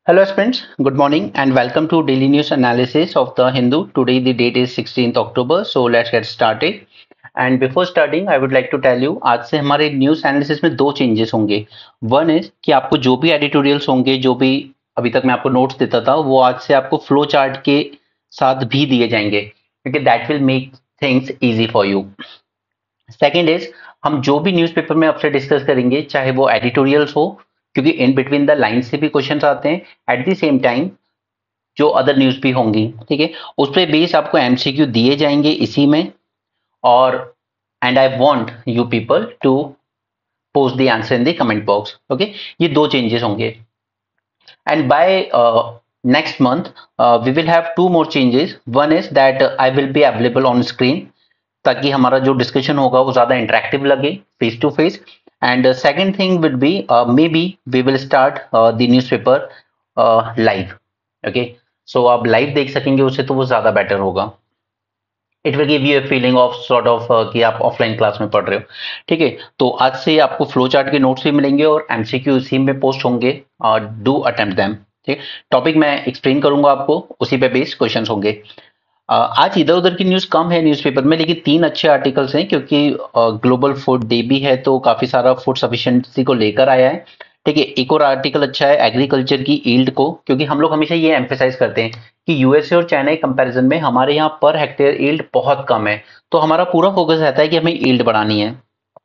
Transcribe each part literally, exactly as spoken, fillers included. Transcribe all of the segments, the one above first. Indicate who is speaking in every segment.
Speaker 1: Hello friends, good morning and welcome to daily news analysis of the Hindu. Today the date is sixteenth October, so let's get started. And before starting, I would like to tell you आज से हमारे news analysis में दो changes होंगे. One is कि आपको जो भी एडिटोरियल्स होंगे, जो भी अभी तक मैं आपको नोट्स देता था, वो आज से आपको फ्लो चार्ट के साथ भी दिए जाएंगे क्योंकि that will make things easy for you. Second is हम जो भी न्यूज़पेपर में आपसे डिस्कस करेंगे, चाहे वो एडिटोरियल्स हो, क्योंकि इन बिटवीन द लाइन से भी क्वेश्चंस आते हैं, एट द सेम टाइम जो अदर न्यूज भी होंगी, ठीक है, उस पर बेस आपको एमसीक्यू दिए जाएंगे इसी में. और and I want you people to post the answer in the comment box. Okay, ये दो चेंजेस होंगे. And by next month we will have two more changes. One is that I will be available on screen ताकि हमारा जो discussion होगा वो ज्यादा interactive लगे, face to face. And second thing will be maybe we will start the newspaper live. Okay, so आप live देख सकेंगे उससे, तो वो ज्यादा बेटर होगा. It will give you a feeling of sort of कि आप ऑफलाइन क्लास में पढ़ रहे हो. ठीक है, तो आज से आपको फ्लो चार्ट के नोट्स भी मिलेंगे और एमसीक्यू इसी में पोस्ट होंगे. Do attempt them. ठीक है, टॉपिक मैं एक्सप्लेन करूंगा आपको, उसी पे बेस्ड क्वेश्चंस होंगे. अ, आज इधर उधर की न्यूज कम है न्यूज़पेपर में, लेकिन तीन अच्छे आर्टिकल्स हैं क्योंकि ग्लोबल फूड डे भी है, तो काफी सारा फूड सफिशिएंसी को लेकर आया है. ठीक है, एक और आर्टिकल अच्छा है एग्रीकल्चर की ईल्ड को, क्योंकि हम लोग हमेशा ये एम्फेसाइज करते हैं कि यूएसए और चाइना के कंपैरिजन में हमारे यहाँ पर हेक्टेयर ईल्ड बहुत कम है, तो हमारा पूरा फोकस रहता है कि हमें ईल्ड बढ़ानी है.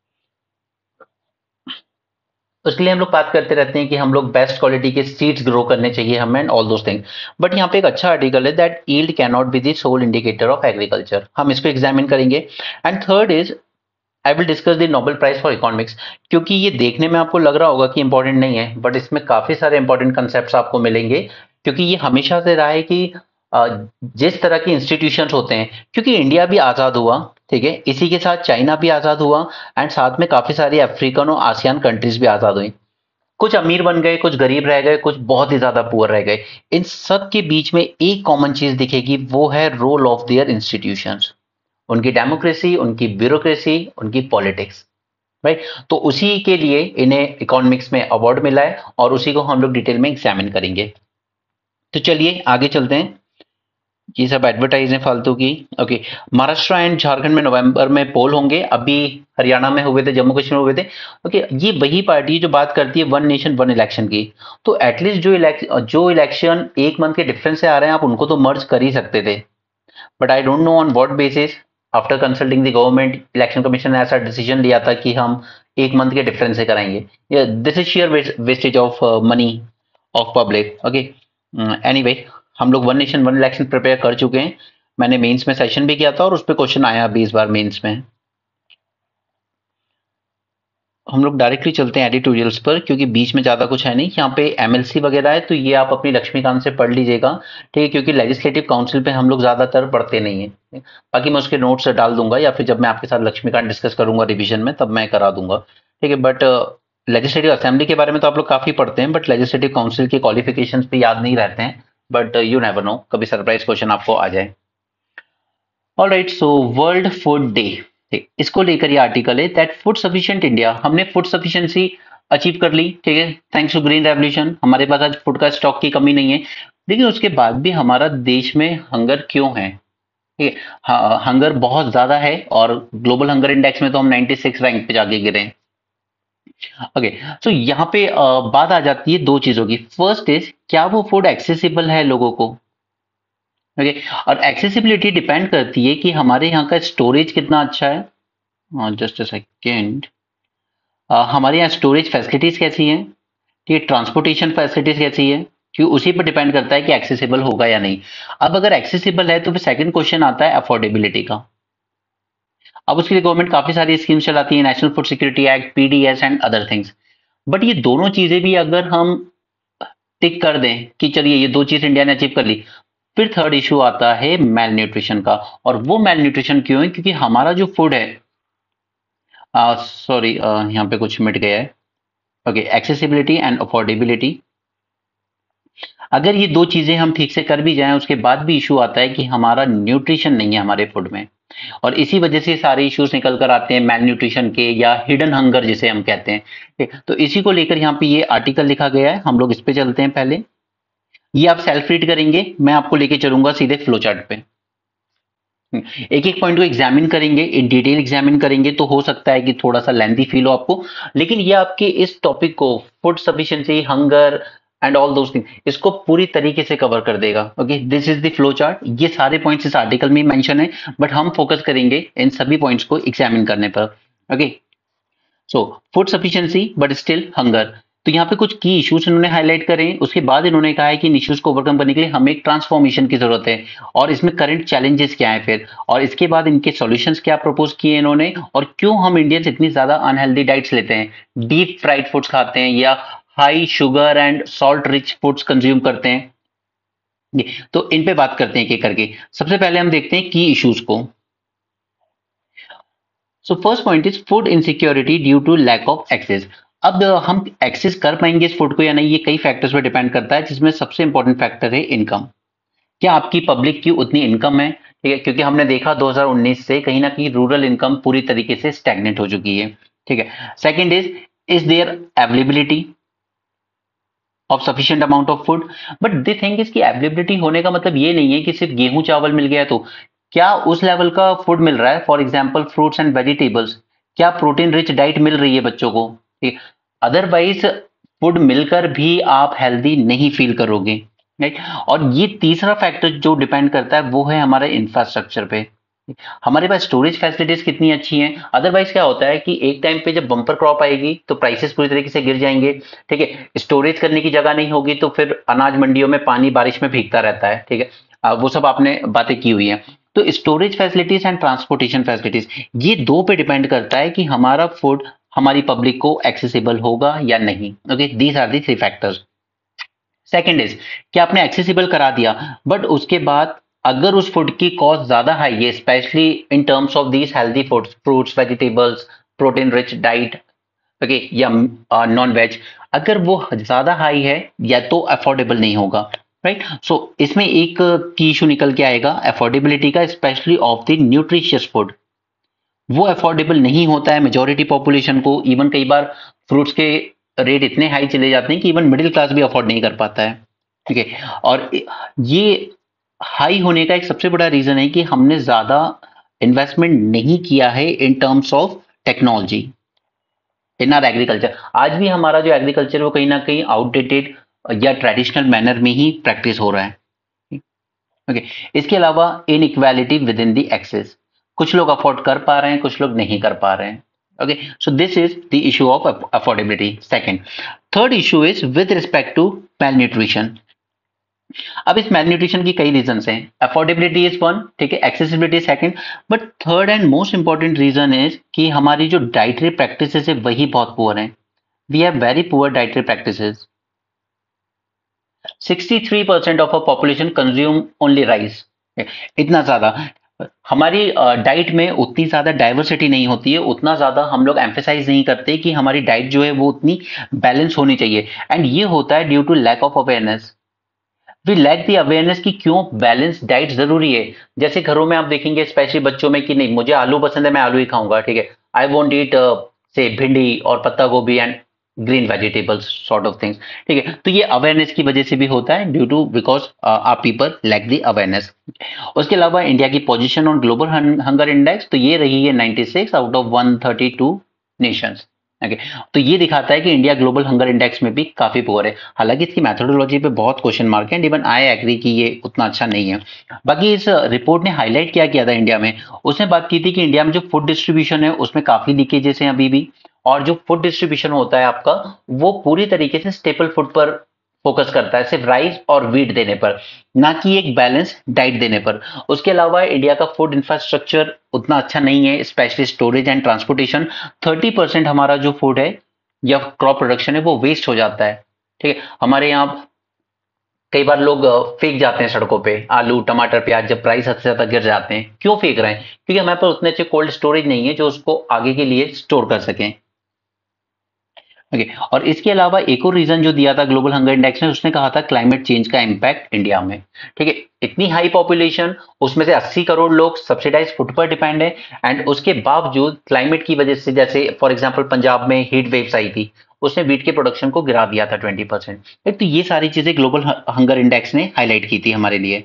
Speaker 1: उसके लिए हम लोग बात करते रहते हैं कि हम लोग बेस्ट क्वालिटी के सीड्स ग्रो करने चाहिए हमें and all those thing. But यहाँ पे एक अच्छा आर्टिकल है that yield can not be the sole indicator of agriculture. हम इसको एग्जामिन करेंगे. And third is I will discuss the Nobel prize for economics, क्योंकि ये देखने में आपको लग रहा होगा कि इंपॉर्टेंट नहीं है, बट इसमें काफी सारे इंपॉर्टेंट कंसेप्ट आपको मिलेंगे. क्योंकि ये हमेशा से रहा है कि अ, जिस तरह के इंस्टीट्यूशंस होते हैं, क्योंकि इंडिया भी आजाद हुआ, ठीक है, इसी के साथ चाइना भी आजाद हुआ एंड साथ में काफी सारी अफ्रीकन और आसियान कंट्रीज भी आजाद हुई. कुछ अमीर बन गए, कुछ गरीब रह गए, कुछ बहुत ही ज्यादा पुअर रह गए. इन सब के बीच में एक कॉमन चीज दिखेगी, वो है रोल ऑफ देयर इंस्टीट्यूशंस, उनकी डेमोक्रेसी, उनकी ब्यूरोक्रेसी, उनकी पॉलिटिक्स. राइट, तो उसी के लिए इन्हें इकोनॉमिक्स में अवार्ड मिला है और उसी को हम लोग डिटेल में एग्जामिन करेंगे. तो चलिए आगे चलते हैं. ये सब एडवर्टाइज है फालतू की. ओके, महाराष्ट्र एंड झारखंड में नवंबर में पोल होंगे. अभी हरियाणा में हुए थे, जम्मू कश्मीर में हुए थे. ओके, ये वही पार्टी है जो बात करती है वन नेशन वन इलेक्शन की. तो एटलीस्ट जो इलेक्शन जो इलेक्शन एक मंथ के डिफरेंस से आ रहे हैं, आप उनको तो मर्ज कर ही सकते थे. But I don't know on what basis. After consulting the government, election commission ने ऐसा डिसीजन लिया था कि हम एक मंथ के डिफरेंस से कराएंगे. This is sheer wastage of money of public. Okay, anyway, हम लोग one nation one election prepare कर चुके हैं. मैंने मेंस में सेशन भी किया था और उस पर क्वेश्चन आया अभी इस बार मेंस में. हम लोग डायरेक्टली चलते हैं एडिटोरियल्स पर, क्योंकि बीच में ज्यादा कुछ है नहीं. यहाँ पे एमएलसी वगैरह है, तो ये आप अपनी लक्ष्मीकांत से पढ़ लीजिएगा. ठीक है, क्योंकि लेजिस्लेटिव काउंसिल पे हम लोग ज्यादातर पढ़ते नहीं है. बाकी मैं उसके नोट्स डाल दूंगा, या फिर जब मैं आपके साथ लक्ष्मीकांत डिस्कस करूंगा रिविजन में, तब मैं करा दूंगा. ठीक है, बट लेजिस्लेटिव असेंबली के बारे में तो आप लोग काफी पढ़ते हैं, बट लेजिस्लेटिव काउंसिल के क्वालिफिकेशन भी याद नहीं रहते हैं. बट यू नेवर नो, कभी सरप्राइज क्वेश्चन आपको आ जाए. All right, so world food day, इसको लेकर ये आर्टिकल है दैट फूड सफिशिएंट इंडिया. हमने फूड सफिशिएंसी अचीव कर ली, ठीक है, थैंक्स टू ग्रीन रेवोल्यूशन. हमारे पास आज फूड का स्टॉक की कमी नहीं है. लेकिन उसके बाद भी हमारा देश में हंगर क्यों है? ठीक है, हंगर बहुत ज्यादा है और ग्लोबल हंगर इंडेक्स में तो हम नाइंटी सिक्स रैंक पे जाके गिरे हैं. ओके, सो यहाँ पे अ, बात आ जाती है दो चीजों की. फर्स्ट इज, क्या वो फूड एक्सेसिबल है लोगों को? ओके, और एक्सेसिबिलिटी डिपेंड करती है कि हमारे यहाँ का स्टोरेज कितना अच्छा है. Just a second. हमारे यहाँ स्टोरेज फैसिलिटीज कैसी हैं, ठीक है, ट्रांसपोर्टेशन फैसिलिटीज कैसी है, क्योंकि उसी पर डिपेंड करता है कि एक्सेसिबल होगा या नहीं. अब अगर एक्सेसिबल है तो फिर सेकंड क्वेश्चन आता है अफोर्डेबिलिटी का. अब उसके लिए गवर्नमेंट काफी सारी स्कीम्स चलाती है, national food security act, PDS and other things. But ये दोनों चीजें भी अगर हम टिक कर दें कि चलिए ये दो चीज इंडिया ने अचीव कर ली, फिर थर्ड इशू आता है मेल न्यूट्रिशन का. और वो मेल न्यूट्रिशन क्यों है? क्योंकि हमारा जो फूड है, सॉरी यहाँ पे कुछ मिट गया है. ओके, एक्सेसिबिलिटी एंड अफोर्डेबिलिटी, अगर ये दो चीजें हम ठीक से कर भी जाएं, उसके बाद भी इशू आता है कि हमारा न्यूट्रिशन नहीं है हमारे फूड में. और इसी वजह से सारे इश्यूज निकल कर आते हैं मेल न्यूट्रिशन के, या हिडन हंगर जिसे हम कहते हैं. ठीक, तो इसी को लेकर यहाँ पे ये आर्टिकल लिखा गया है. हम लोग इस पे चलते हैं पहले. ये आप सेल्फ रीड करेंगे, मैं आपको लेके चलूंगा सीधे फ्लो चार्ट पे। एक एक पॉइंट को एग्जामिन करेंगे, इन डिटेल एग्जामिन करेंगे, तो हो सकता है कि थोड़ा सा लेंथी फील हो आपको, लेकिन ये आपके इस टॉपिक को, food sufficiency, hunger and all those thing, इसको पूरी तरीके से कवर कर देगा। Okay, this is the flow chart. ये सारे पॉइंट्स इस आर्टिकल में मेंशन है, बट हम फोकस करेंगे इन सभी पॉइंट्स को एग्जामिन करने पर। Okay, so food sufficiency but still hunger. तो यहाँ पे कुछ की इश्यूज इन्होंने हाईलाइट करे, उसके बाद इन्होंने कहा है कि इन इश्यूज को ओवरकम करने के लिए हमें एक ट्रांसफॉर्मेशन की जरूरत है, और इसमें करंट चैलेंजेस क्या है फिर, और इसके बाद इनके सॉल्यूशंस क्या प्रपोज किए इन्होंने, और क्यों हम इंडियंस इतनी ज्यादा अनहेल्दी डाइट्स लेते हैं, डीप फ्राइड फूड्स खाते हैं या high sugar and salt rich foods consume करते हैं। ये तो इन पे बात करते हैं एक एक करके। सबसे पहले हम देखते हैं की इश्यूज को। So first point is food insecurity due to lack of access. अब अ, हम एक्सेस कर पाएंगे इस फूड को या नहीं, ये कई फैक्टर्स पर डिपेंड करता है, जिसमें सबसे इंपॉर्टेंट फैक्टर है इनकम। क्या आपकी पब्लिक की उतनी इनकम है, ठीक है, क्योंकि हमने देखा दो हज़ार उन्नीस से कहीं ना कहीं रूरल इनकम पूरी तरीके से स्टैग्नेट हो चुकी है। ठीक है। Second is is their availability of sufficient amount of food. But the thing is कि अवेलेबिलिटी होने का मतलब ये नहीं है कि सिर्फ गेहूं चावल मिल गया, तो क्या उस लेवल का फूड मिल रहा है, for example fruits and vegetables, क्या प्रोटीन रिच डाइट मिल रही है बच्चों को, ठीक। अदरवाइज फूड मिलकर भी आप हेल्दी नहीं फील करोगे, राइट। और ये तीसरा फैक्टर जो डिपेंड करता है वो है हमारे इंफ्रास्ट्रक्चर पे, हमारे पास स्टोरेज फैसिलिटीज कितनी अच्छी हैं। अदरवाइज क्या होता है कि एक टाइम पे जब बम्पर क्रॉप आएगी तो प्राइसेस पूरी तरीके से गिर जाएंगे, ठीक है। स्टोरेज करने की जगह नहीं होगी तो फिर अनाज मंडियों में पानी बारिश में भीगता रहता है, ठीक है। अ, वो सब आपने बातें की हुई है। तो storage facilities and transportation facilities, ये दो पे डिपेंड करता है कि हमारा फूड हमारी पब्लिक को एक्सेसिबल होगा या नहीं। Okay, these are the three factors. Second is कि आपने एक्सेसिबल करा दिया, बट उसके बाद अगर उस फूड की कॉस्ट ज्यादा हाई है, especially in terms of these healthy foods, fruits, vegetables, protein rich diet, okay, या नॉन वेज, अगर वो ज्यादा हाई है या तो अफोर्डेबल नहीं होगा, राइट। सो इसमें एक की इशू निकल के आएगा अफोर्डेबिलिटी का, especially of the nutritious food. वो अफोर्डेबल नहीं होता है मेजोरिटी पॉपुलेशन को। इवन कई बार फ्रूट्स के रेट इतने हाई चले जाते हैं कि इवन मिडिल क्लास भी अफोर्ड नहीं कर पाता है, ठीक है। और ये हाई होने का एक सबसे बड़ा रीजन है कि हमने ज्यादा इन्वेस्टमेंट नहीं किया है in terms of technology in our agriculture. आज भी हमारा जो एग्रीकल्चर वो कहीं ना कहीं आउटडेटेड या ट्रेडिशनल मैनर में ही प्रैक्टिस हो रहा है। ओके, इसके अलावा inequality within the access, कुछ लोग अफोर्ड कर पा रहे हैं, कुछ लोग नहीं कर पा रहे हैं। Okay, so this is the issue of affordability. Second, third issue is with respect to malnutrition. अब इस मेल न्यूट्रिशन की कई रीजन हैं। अफोर्डेबिलिटी इज वन, ठीक है, accessibility second, but third and most important reason is कि हमारी जो डाइटरी प्रैक्टिसेस है वही बहुत पुअर है। We have very poor dietary practices. Sixty three percent of a population consume only rice. इतना ज्यादा हमारी डाइट में उतनी ज्यादा डाइवर्सिटी नहीं होती है, उतना ज्यादा हम लोग एम्फेसाइज नहीं करते कि हमारी डाइट जो है वो उतनी बैलेंस होनी चाहिए। एंड ये होता है due to lack of awareness. We lack the awareness कि क्यों बैलेंस डाइट जरूरी है। जैसे घरों में आप देखेंगे स्पेशली बच्चों में कि नहीं मुझे आलू पसंद है, मैं आलू ही खाऊंगा, ठीक है। आई वोंट ईट से भिंडी और पत्ता गोभी and green vegetables sort of things, ठीक है। तो ये अवेयरनेस की वजह से भी होता है, due to because our people lack the awareness. उसके अलावा इंडिया की position on global hunger index, तो ये रही है ninety six out of one thirty two nations. Okay, तो ये दिखाता है कि इंडिया ग्लोबल हंगर इंडेक्स में भी काफी पुअर है। हालांकि इसकी मेथोडोलॉजी पे बहुत क्वेश्चन मार्क है, इवन आई एग्री कि ये उतना अच्छा नहीं है। बाकी इस रिपोर्ट ने हाईलाइट क्या किया था इंडिया में, उसने बात की थी कि इंडिया में जो फूड डिस्ट्रीब्यूशन है उसमें काफी लीकेजेस हैं अभी भी, और जो फूड डिस्ट्रीब्यूशन होता है आपका वो पूरी तरीके से स्टेपल फूड पर फोकस करता है, सिर्फ राइस और वीट देने पर, ना कि एक बैलेंस डाइट देने पर। उसके अलावा इंडिया का फूड इंफ्रास्ट्रक्चर उतना अच्छा नहीं है, especially storage and transportation. Thirty percent हमारा जो फूड है या क्रॉप प्रोडक्शन है वो वेस्ट हो जाता है, ठीक है। हमारे यहाँ कई बार लोग अ, फेंक जाते हैं सड़कों पे आलू टमाटर प्याज, जब प्राइस हद से ज्यादा गिर जाते हैं। क्यों फेंक रहे हैं? क्योंकि हमारे पास उतने अच्छे कोल्ड स्टोरेज नहीं है जो उसको आगे के लिए स्टोर कर सकें। ओके, और इसके अलावा एक और रीजन जो दिया था ग्लोबल हंगर इंडेक्स ने, उसने कहा था क्लाइमेट चेंज का इंपैक्ट इंडिया में, ठीक है। इतनी हाई पॉपुलेशन, उसमें से अस्सी करोड़ लोग सब्सिडाइज फूड पर डिपेंड है, एंड उसके बावजूद क्लाइमेट की वजह से, जैसे फॉर एग्जांपल पंजाब में हीट वेव्स आई थी, उसने वीट के प्रोडक्शन को गिरा दिया था ट्वेंटी परसेंट। तो ये सारी चीजें ग्लोबल हंगर इंडेक्स ने हाईलाइट की थी हमारे लिए।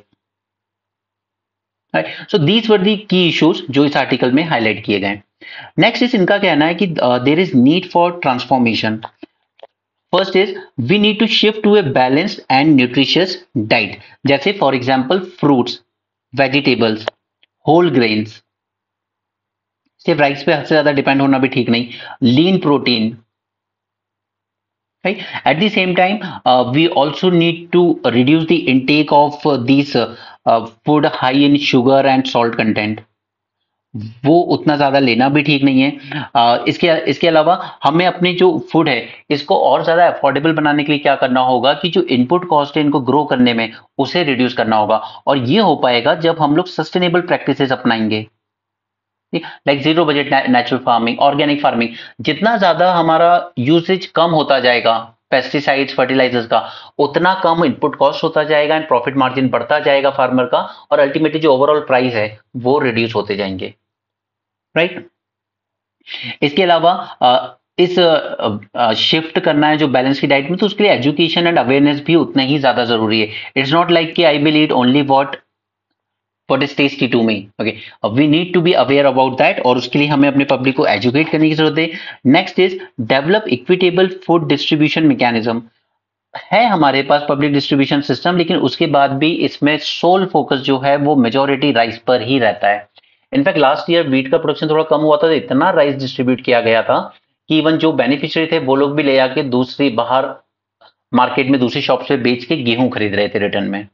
Speaker 1: सो दीज वर दी की इश्यूज जो इस आर्टिकल में हाईलाइट किए गए। नेक्स्ट इज इनका कहना है कि there is need for transformation. First is we need to shift to a balanced and nutritious diet, जैसे for example fruits, vegetables, whole grains. सिर्फ राइस पे हद से ज्यादा डिपेंड होना भी ठीक नहीं। Lean protein, right? At the same time, uh, we also need to reduce the intake of uh, these uh, uh, food high in sugar and salt content. वो उतना ज्यादा लेना भी ठीक नहीं है। uh, इसके इसके अलावा हमें अपनी जो फूड है इसको और ज्यादा अफोर्डेबल बनाने के लिए क्या करना होगा कि जो इनपुट कॉस्ट है इनको ग्रो करने में उसे रिड्यूस करना होगा, और ये हो पाएगा जब हम लोग सस्टेनेबल प्रैक्टिसेस अपनाएंगे, like zero budget natural farming, organic farming. जितना ज्यादा हमारा यूसेज कम होता जाएगा पेस्टिसाइड्स फर्टिलाइजर्स का, उतना कम इनपुट कॉस्ट होता जाएगा एंड प्रॉफिट मार्जिन बढ़ता जाएगा फार्मर का, और अल्टीमेटली जो ओवरऑल प्राइस है वो रिड्यूस होते जाएंगे, राइट right? इसके अलावा इस शिफ्ट करना है जो बैलेंस की डाइट में, तो उसके लिए एजुकेशन एंड अवेयरनेस भी उतना ही ज्यादा जरूरी है। इट्स नॉट लाइक कि I will eat only what what is tasty to me, okay, uh, we need to be aware about that, और उसके लिए हमें अपने पब्लिक को एजुकेट करने की जरूरत है। Next is develop equitable food distribution mechanism. है हमारे पास पब्लिक डिस्ट्रीब्यूशन सिस्टम, लेकिन उसके बाद भी इसमें सोल फोकस जो है वो मेजोरिटी राइस पर ही रहता है। इनफैक्ट लास्ट ईयर वीट का प्रोडक्शन थोड़ा कम हुआ था, तो इतना राइस डिस्ट्रीब्यूट किया गया था कि इवन जो बेनिफिशियरी थे वो लोग भी ले आके दूसरी बाहर मार्केट में दूसरी शॉप से बेच के गेहूं खरीद रहे थे रिटर्न में।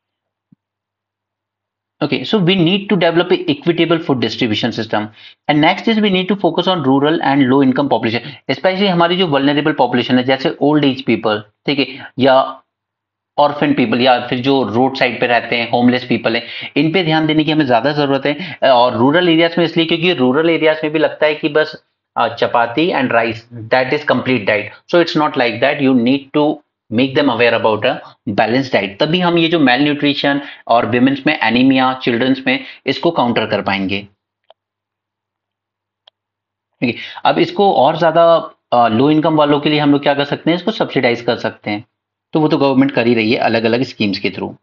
Speaker 1: Okay, so we need to develop a equitable food distribution system. And next is we need to focus on rural and low income population, especially हमारी जो vulnerable population है, जैसे old age people, ठीक है, या orphan people, या फिर जो रोड साइड पे रहते हैं, होमलेस पीपल है, इन पे ध्यान देने की हमें ज्यादा जरूरत है। और रूरल एरियाज में इसलिए क्योंकि रूरल एरियाज में भी लगता है कि बस chapati and rice that is complete diet. So it's not like that, you need to make them aware about a balance diet, तभी हम ये जो मेल न्यूट्रिशन और विमेन्स में एनीमिया, चिल्ड्रंस में, इसको काउंटर कर पाएंगे। ठीक है, अब इसको और ज्यादा लो इनकम वालों के लिए हम लोग क्या कर सकते हैं, इसको सब्सिडाइज कर सकते हैं, तो वो तो गवर्नमेंट कर ही रही है अलग अलग स्कीम्स के through.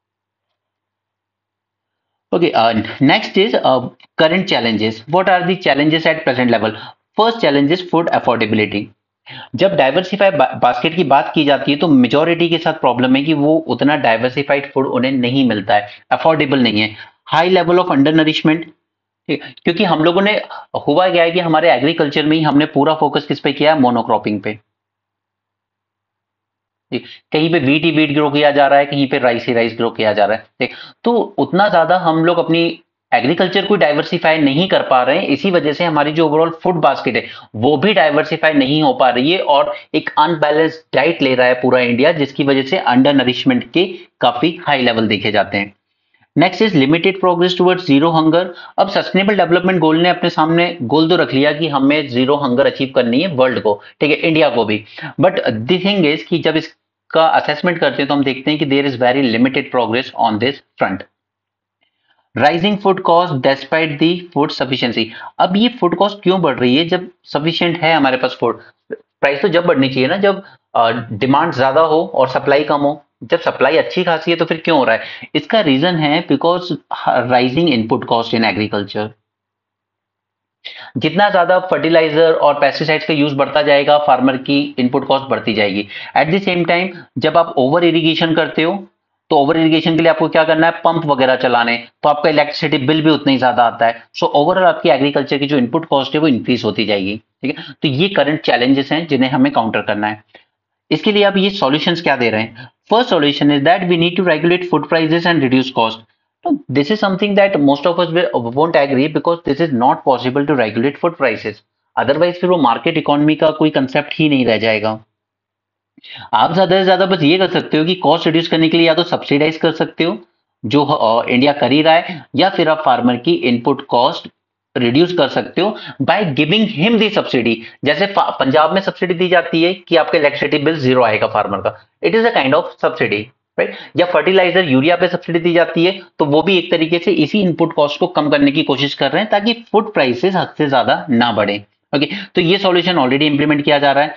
Speaker 1: Okay, next is current challenges. What are the challenges at present level? First challenge is food affordability. जब डाइवर्सिफाइड बास्केट की बात की जाती है तो मेजोरिटी के साथ प्रॉब्लम है कि वो उतना डाइवर्सिफाइड फूड उन्हें नहीं मिलता है, अफोर्डेबल नहीं है। High level of undernourishment, क्योंकि हम लोगों ने, हुआ क्या है कि हमारे एग्रीकल्चर में ही हमने पूरा फोकस किस पे किया है, मोनोक्रॉपिंग पे। कहीं पे वीट ही वीट ग्रो किया जा रहा है, कहीं पे राइस ही राइस ग्रो किया जा रहा है, तो उतना ज्यादा हम लोग अपनी एग्रीकल्चर को डाइवर्सिफाई नहीं कर पा रहे हैं। इसी वजह से हमारी जो ओवरऑल फूड बास्केट है वो भी डाइवर्सिफाई नहीं हो पा रही है, और एक अनबैलेंस्ड डाइट ले रहा है पूरा इंडिया, जिसकी वजह से अंडर नरिशमेंट के काफी हाई लेवल देखे जाते हैं। Next is limited progress towards zero hunger. अब सस्टेनेबल डेवलपमेंट गोल ने अपने सामने गोल तो रख लिया कि हमें जीरो हंगर अचीव करनी है वर्ल्ड को, ठीक है, इंडिया को भी, बट द थिंग इज कि जब इसका असेसमेंट करते हैं तो हम देखते हैं कि there is very limited progress on this front. Rising food cost despite the food sufficiency. अब ये फूड कॉस्ट क्यों बढ़ रही है जब सफिशिएंट है हमारे पास फूड? प्राइस तो जब बढ़नी चाहिए ना, जब डिमांड ज्यादा हो और सप्लाई कम हो। जब सप्लाई अच्छी खासी है तो फिर क्यों हो रहा है? इसका रीजन है because rising input cost in agriculture. जितना ज्यादा फर्टिलाइजर और पेस्टिसाइड्स का यूज बढ़ता जाएगा, फार्मर की इनपुट कॉस्ट बढ़ती जाएगी। एट द सेम टाइम जब आप ओवर इरिगेशन करते हो तो ओवर इरिगेशन के लिए आपको क्या करना है, पंप वगैरह चलाने, तो आपका इलेक्ट्रिसिटी बिल भी उतना ही ज्यादा आता है। सो ओवरऑल आपकी एग्रीकल्चर की जो इनपुट कॉस्ट है वो इंक्रीज होती जाएगी, ठीक है। तो ये करंट चैलेंजेस हैं जिन्हें हमें काउंटर करना है। इसके लिए आप ये सॉल्यूशंस क्या दे रहे हैं? First solution is that we need to regulate food prices and reduce cost. So this is something that most of us will, won't agree, because this is not possible to regulate food prices. Otherwise फिर वो market economy का कोई concept ही नहीं रह जाएगा। आप ज्यादा से ज्यादा बस ये कर सकते हो कि कॉस्ट रिड्यूस करने के लिए या तो सब्सिडाइज कर सकते हो, जो इंडिया कर ही रहा है, या फिर आप फार्मर की इनपुट कॉस्ट रिड्यूस कर सकते हो by giving him the subsidy. जैसे पंजाब में सब्सिडी दी जाती है कि आपका इलेक्ट्रिसिटी बिल जीरो आएगा फार्मर का, it is a kind of subsidy, right. या फर्टिलाइजर यूरिया पे सब्सिडी दी जाती है, तो वो भी एक तरीके से इसी इनपुट कॉस्ट को कम करने की कोशिश कर रहे हैं ताकि फूड प्राइसेस हद से ज्यादा ना बढ़े। ओके, तो ये सॉल्यूशन ऑलरेडी इंप्लीमेंट किया जा रहा है।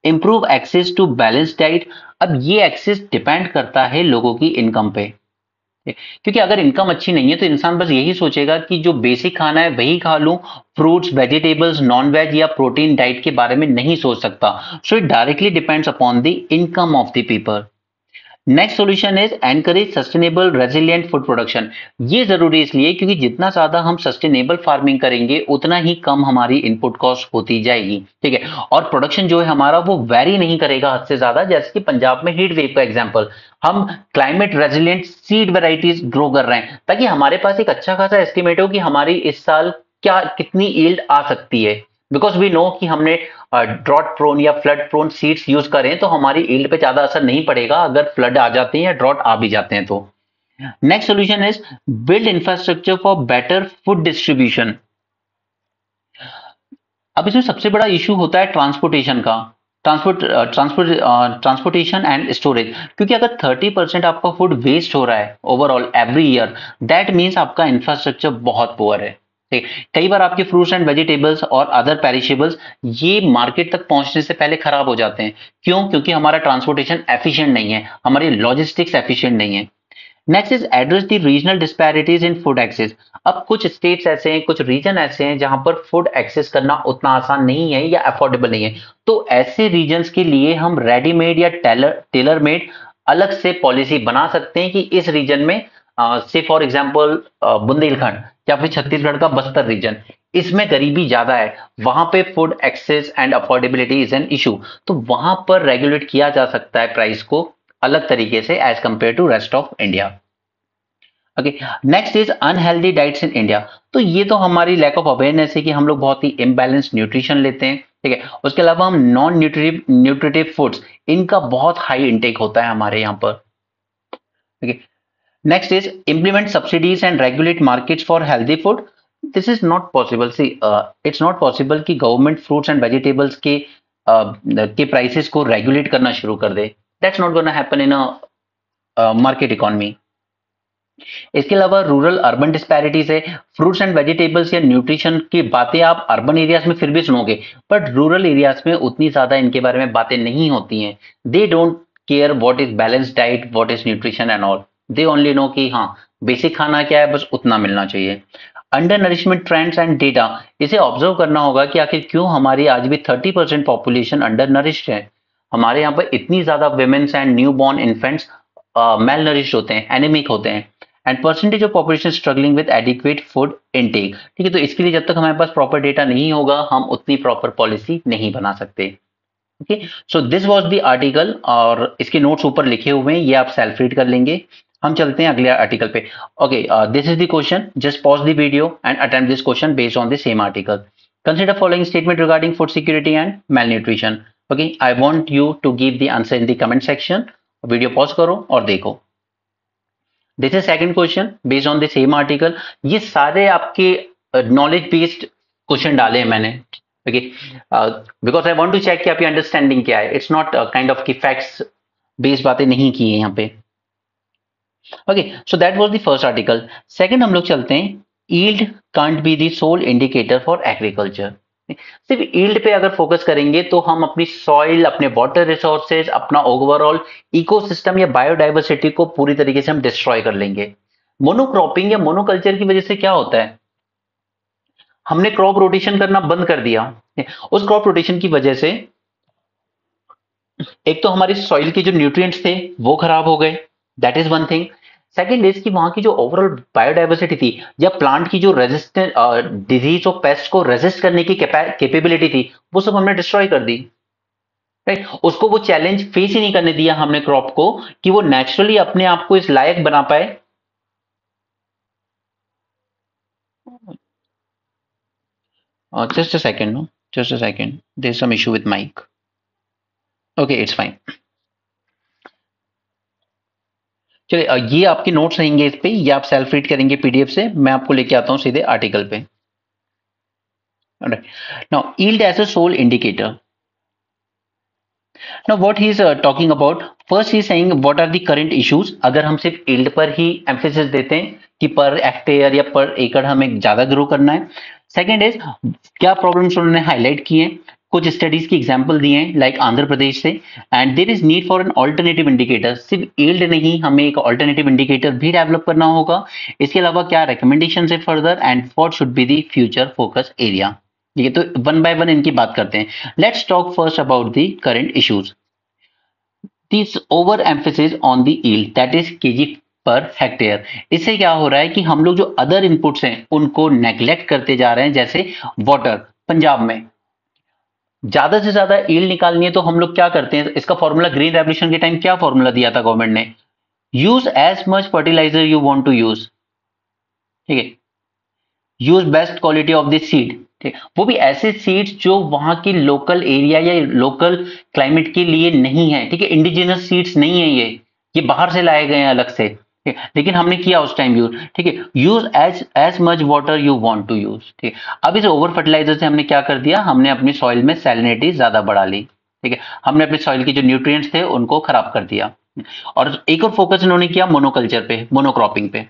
Speaker 1: Improve access to balance diet. अब ये एक्सेस डिपेंड करता है लोगों की इनकम पे, क्योंकि अगर इनकम अच्छी नहीं है तो इंसान बस यही सोचेगा कि जो बेसिक खाना है वही खा लूं, फ्रूट्स, वेजिटेबल्स, नॉन वेज या प्रोटीन डाइट के बारे में नहीं सोच सकता। So it directly depends upon the income of the people. Next solution is encourage sustainable resilient food production. ये जरूरी इसलिए क्योंकि जितना ज्यादा हम सस्टेनेबल फार्मिंग करेंगे उतना ही कम हमारी इनपुट कॉस्ट होती जाएगी, ठीक है। और प्रोडक्शन जो है हमारा वो वेरी नहीं करेगा हद से ज्यादा, जैसे कि पंजाब में हीट वेव का एग्जांपल, हम climate resilient seed varieties grow कर रहे हैं ताकि हमारे पास एक अच्छा खासा एस्टिमेट हो कि हमारी इस साल क्या कितनी यील्ड आ सकती है। बिकॉज वी नो कि हमने ड्रॉट प्रोन या फ्लड प्रोन सीड्स यूज करें तो हमारी यील्ड पे ज्यादा असर नहीं पड़ेगा अगर फ्लड आ जाते हैं या ड्रॉट आ भी जाते हैं तो। Next solution is build infrastructure for better food distribution. अब इसमें सबसे बड़ा इशू होता है ट्रांसपोर्टेशन का, transport transport transportation and storage. क्योंकि अगर थर्टी परसेंट आपका फूड वेस्ट हो रहा है overall every year, that means आपका इंफ्रास्ट्रक्चर बहुत पुअर है। ठीक, कई बार आपके फ्रूट्स एंड वेजिटेबल्स और अदर पेरिशेबल्स ये मार्केट तक पहुंचने से पहले खराब हो जाते हैं। क्यों? क्योंकि हमारा ट्रांसपोर्टेशन एफिशिएंट नहीं है, हमारी लॉजिस्टिक्स एफिशिएंट नहीं है। Next is address the regional disparities in food access. अब कुछ स्टेट्स ऐसे हैं, कुछ रीजन ऐसे हैं जहां पर फूड एक्सेस करना उतना आसान नहीं है या अफोर्डेबल नहीं है। तो ऐसे रीजन्स के लिए हम रेडीमेड या टेलर टेलर मेड अलग से पॉलिसी बना सकते हैं कि इस रीजन में से फॉर एग्जांपल बुंदेलखंड या फिर छत्तीसगढ़ का बस्तर रीजन, इसमें गरीबी ज्यादा है, वहां पे food access and affordability is an issue, तो वहां पर रेगुलेट किया जा सकता है प्राइस को अलग तरीके से as compare to rest of India. Okay, next is unhealthy diets in India. तो ये तो हमारी लैक ऑफ अवेयरनेस है कि हम लोग बहुत ही इम्बैलेंस न्यूट्रिशन लेते हैं, ठीक है। उसके अलावा हम नॉन न्यूट्रिटिव न्यूट्रिटिव फूड्स, इनका बहुत हाई इंटेक होता है हमारे यहाँ पर। Okay, next is implement subsidies and regulate markets for healthy food. This is not possible. See, uh, it's not possible कि government fruits and vegetables के uh, के prices को regulate करना शुरू कर दे. That's not gonna happen in a uh, market economy. इसके अलावा rural urban disparities है। फ्रूट्स एंड वेजिटेबल्स या न्यूट्रिशन की बातें आप अर्बन एरियाज में फिर भी सुनोगे, बट रूरल एरियाज में उतनी ज्यादा इनके बारे में बातें नहीं होती हैं। They don't care what is balance diet, what is nutrition and all. They only know कि हाँ बेसिक खाना क्या है, बस उतना मिलना चाहिए। Undernourishment trends and data, इसे ऑब्जर्व करना होगा कि आखिर क्यों हमारी आज भी thirty percent population undernourished है। हमारे यहाँ पर इतनी ज्यादा womens and newborn infants malnourished होते हैं, एनीमिक होते हैं, and percentage of population struggling with adequate food intake. ठीक है, तो इसके लिए जब तक हमारे पास प्रॉपर डेटा नहीं होगा हम उतनी प्रॉपर पॉलिसी नहीं बना सकते। Okay, so this was the article, और इसके नोट्स ऊपर लिखे हुए हैं, ये आप सेल्फ रीड कर लेंगे। हम चलते हैं अगले आर्टिकल पे। Okay, this is the question, just pause the video and attempt this question based on the same article. Consider following statement regarding food security and malnutrition. Okay, I want you to give the answer in the comment section. Video pause करो और देखो। This is second question based on the same article. ये सारे आपके knowledge based question डाले हैं मैंने, okay, because I want to check कि आपकी अंडरस्टैंडिंग क्या है। इट्स नॉट काइंड ऑफ की फैक्ट्स बेस्ड बातें नहीं की है यहाँ पे। Okay, so that was the first article. Second हम लोग चलते हैं, yield can't be the sole indicator for agriculture. सिर्फ यील्ड पे अगर फोकस करेंगे तो हम अपनी सॉइल, अपने वाटर रिसोर्सेज, अपना ओवरऑल इकोसिस्टम या बायोडाइवर्सिटी को पूरी तरीके से हम डिस्ट्रॉय कर लेंगे। मोनोक्रॉपिंग या मोनोकल्चर की वजह से क्या होता है, हमने क्रॉप रोटेशन करना बंद कर दिया। उस क्रॉप रोटेशन की वजह से एक तो हमारी सॉइल के जो न्यूट्रिएंट्स थे वो खराब हो गए, that is one thing. Second is कि वहां की जो ओवरऑल बायोडाइवर्सिटी थी या प्लांट की जो रेजिस्टेंट डिजीज और पेस्ट को रेजिस्ट करने की कैपेबिलिटी थी वो सब हमने डिस्ट्रॉय कर दी, राइट। उसको वो चैलेंज फेस ही नहीं करने दिया हमने क्रॉप को कि वो नेचुरली अपने आप को इस लायक बना पाए। Just a second, no just a second, there is some issue with mic. Okay, it's fine. चलिए, ये आपके नोट्स रहेंगे इस पे, ये आप सेल्फ रीड करेंगे पीडीएफ से। मैं आपको लेके आता हूं सीधे आर्टिकल पे। Now yield as a sole indicator. Now what he is uh, talking about, first he is saying what are the current issues। अगर हम सिर्फ यील्ड पर ही एम्फेसिस देते हैं कि पर हेक्टेयर या पर एकड़ हमें ज्यादा ग्रो करना है। सेकंड इज क्या प्रॉब्लम्स उन्होंने हाईलाइट किए, कुछ स्टडीज की एग्जांपल दिए हैं लाइक आंध्र प्रदेश से। And there is need for an alternative indicator, सिर्फ यील्ड नहीं, हमें एक ऑल्टरनेटिव इंडिकेटर भी डेवलप करना होगा। इसके अलावा क्या रिकमेंडेशन है further, and what should be the future focus area. ठीक है, तो वन बाय वन इनकी बात करते हैं। Let's talk first about the current issues. This over emphasis on the yield that is KG per hectare. इससे क्या हो रहा है कि हम लोग जो अदर इनपुट्स हैं उनको नेग्लेक्ट करते जा रहे हैं। जैसे वाटर, पंजाब में ज्यादा से ज्यादा यील्ड निकालनी है तो हम लोग क्या करते हैं, इसका फॉर्मूला ग्रीन रेवोल्यूशन के टाइम क्या फॉर्मूला दिया था गवर्नमेंट ने, use as much fertiliser you want to use. ठीक है, use best quality of the seed. ठीक, वो भी ऐसे सीड्स जो वहां की लोकल एरिया या लोकल क्लाइमेट के लिए नहीं है। ठीक है, इंडिजिनस सीड्स नहीं है, ये ये बाहर से लाए गए हैं अलग से। ठीक है, लेकिन हमने किया उस टाइम यूज। ठीक है, use as as much water you want to use. ठीक है, अब इस ओवर फर्टिलाइजर से हमने क्या कर दिया, हमने अपनी सॉइल में सैलिनिटी ज्यादा बढ़ा ली। ठीक है, हमने अपनी सॉइल की जो न्यूट्रिएंट्स थे उनको खराब कर दिया। और एक और फोकस इन्होंने किया मोनोकल्चर पे, मोनोक्रॉपिंग पे।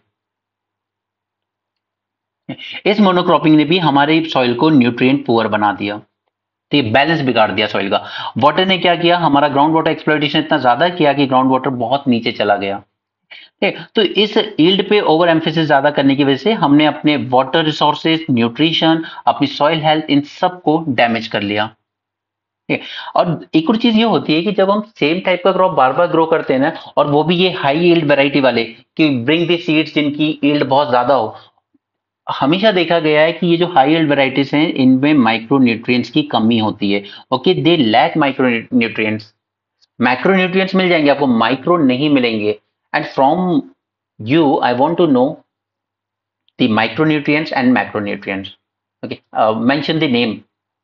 Speaker 1: इस मोनोक्रॉपिंग ने भी हमारे सॉइल को न्यूट्रिएंट पुअर बना दिया, तो ये बैलेंस बिगाड़ दिया सॉइल का। वाटर ने क्या किया, हमारा ग्राउंड वाटर एक्सप्लॉइटेशन इतना ज्यादा किया कि ग्राउंड वाटर बहुत नीचे चला गया। ठीक, तो इस यील्ड पे ओवर एम्फेसिस ज्यादा करने की वजह से हमने अपने वाटर रिसोर्सेज, न्यूट्रिशन, अपनी सॉइल हेल्थ, इन सब को डैमेज कर लिया। ठीक है, और एक और चीज ये होती है कि जब हम सेम टाइप का क्रॉप बार बार ग्रो करते हैं ना, और वो भी ये हाई यील्ड वैरायटी वाले, कि ब्रिंग द सीड्स जिनकी यील्ड बहुत ज्यादा हो, हमेशा देखा गया है कि ये जो हाई यील्ड वैरायटीज हैं इनमें माइक्रो न्यूट्रिएंट्स की कमी होती है। Okay, they lack micronutrients. Macronutrients मिल जाएंगे आपको, माइक्रो नहीं मिलेंगे। And from you I want to know the micronutrients and macronutrients. Okay, mention the name.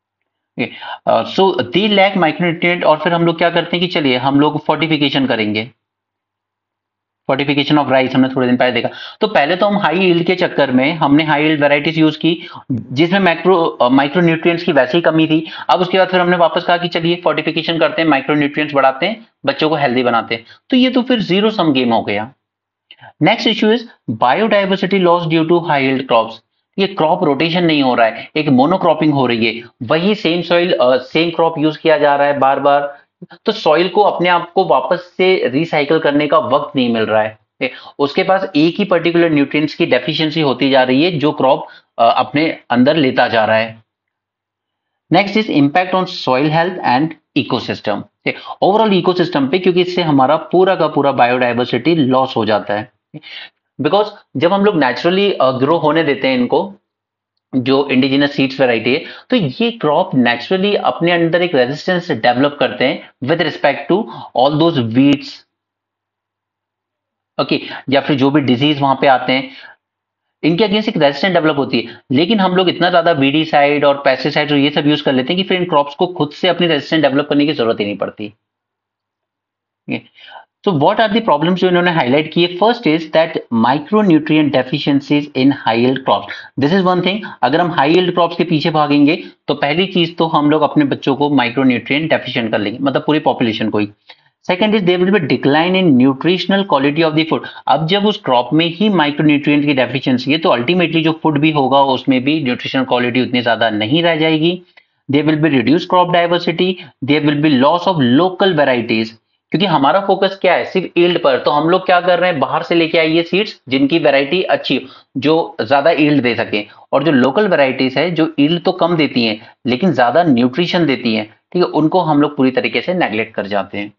Speaker 1: So they lack micronutrient. और फिर हम लोग क्या करते हैं कि चलिए हम लोग फोर्टिफिकेशन करेंगे, फोर्टिफिकेशन ऑफ राइस हमने थोड़े दिन पहले देखा। तो पहले तो हम हाई यील्ड के चक्कर में हमने हाई यील्ड वैरायटीज यूज की जिसमें मैक्रो माइक्रो न्यूट्रिएंट्स की वैसे ही कमी थी। अब उसके बाद फिर हमने वापस कहा कि चलिए फोर्टिफिकेशन करते हैं, माइक्रो न्यूट्रिएंट्स बढ़ाते हैं, बच्चों को हेल्दी बनाते हैं। तो ये तो फिर जीरो सम गेम हो गया। Next issue is biodiversity loss due to high yield crops. ये क्रॉप रोटेशन नहीं हो रहा है, एक मोनोक्रॉपिंग हो रही है, वही same soil same crop use किया जा रहा है बार बार। तो सॉइल को अपने आप को वापस से रिसाइकल करने का वक्त नहीं मिल रहा है। ए, उसके पास एक ही पर्टिकुलर न्यूट्रिएंट्स की डेफिशिएंसी होती जा रही है जो क्रॉप अपने अंदर लेता जा रहा है। Next is impact on soil health and ecosystem, overall ecosystem पे, क्योंकि इससे हमारा पूरा का पूरा बायोडाइवर्सिटी लॉस हो जाता है। बिकॉज जब हम लोग नेचुरली ग्रो होने देते हैं इनको, जो इंडिजिनस सीड्स वैरायटी है, तो ये क्रॉप नेचुरली अपने अंदर एक रेजिस्टेंस डेवलप करते हैं with respect to all those weeds. Okay, या फिर जो भी डिजीज वहां पे आते हैं, इनके अगेंस्ट एक रेजिस्टेंस डेवलप होती है। लेकिन हम लोग इतना ज्यादा वीडीसाइड और पेस्टिसाइड और ये सब यूज कर लेते हैं कि फिर इन क्रॉप्स को खुद से अपनी रेजिस्टेंस डेवलप करने की जरूरत ही नहीं पड़ती। So what are the problems जो इन्होंने हाईलाइट किए? First is that micronutrient deficiencies in high yield crops. This is one thing, अगर हम हाई यील्ड क्रॉप्स के पीछे भागेंगे तो पहली चीज तो हम लोग अपने बच्चों को माइक्रोन्यूट्रिएंट डेफिशिएंट कर लेंगे, मतलब पूरी पॉपुलेशन को ही। Second is there will be decline in nutritional quality of the food. अब जब उस क्रॉप में ही माइक्रोन्यूट्रिएंट की डेफिशिएंसी है तो अल्टीमेटली जो फूड भी होगा उसमें भी न्यूट्रिशनल क्वालिटी उतनी ज्यादा नहीं रह जाएगी। There will be reduce crop diversity, there will be loss of local varieties, क्योंकि हमारा फोकस क्या है, सिर्फ यील्ड पर। तो हम लोग क्या कर रहे हैं, बाहर से लेके आइए सीड्स जिनकी वैरायटी अच्छी हो, जो ज्यादा यील्ड दे सके। और जो लोकल वैरायटीज है जो यील्ड तो कम देती हैं लेकिन ज्यादा न्यूट्रिशन देती हैं, ठीक है, उनको हम लोग पूरी तरीके से नेग्लेक्ट कर जाते हैं।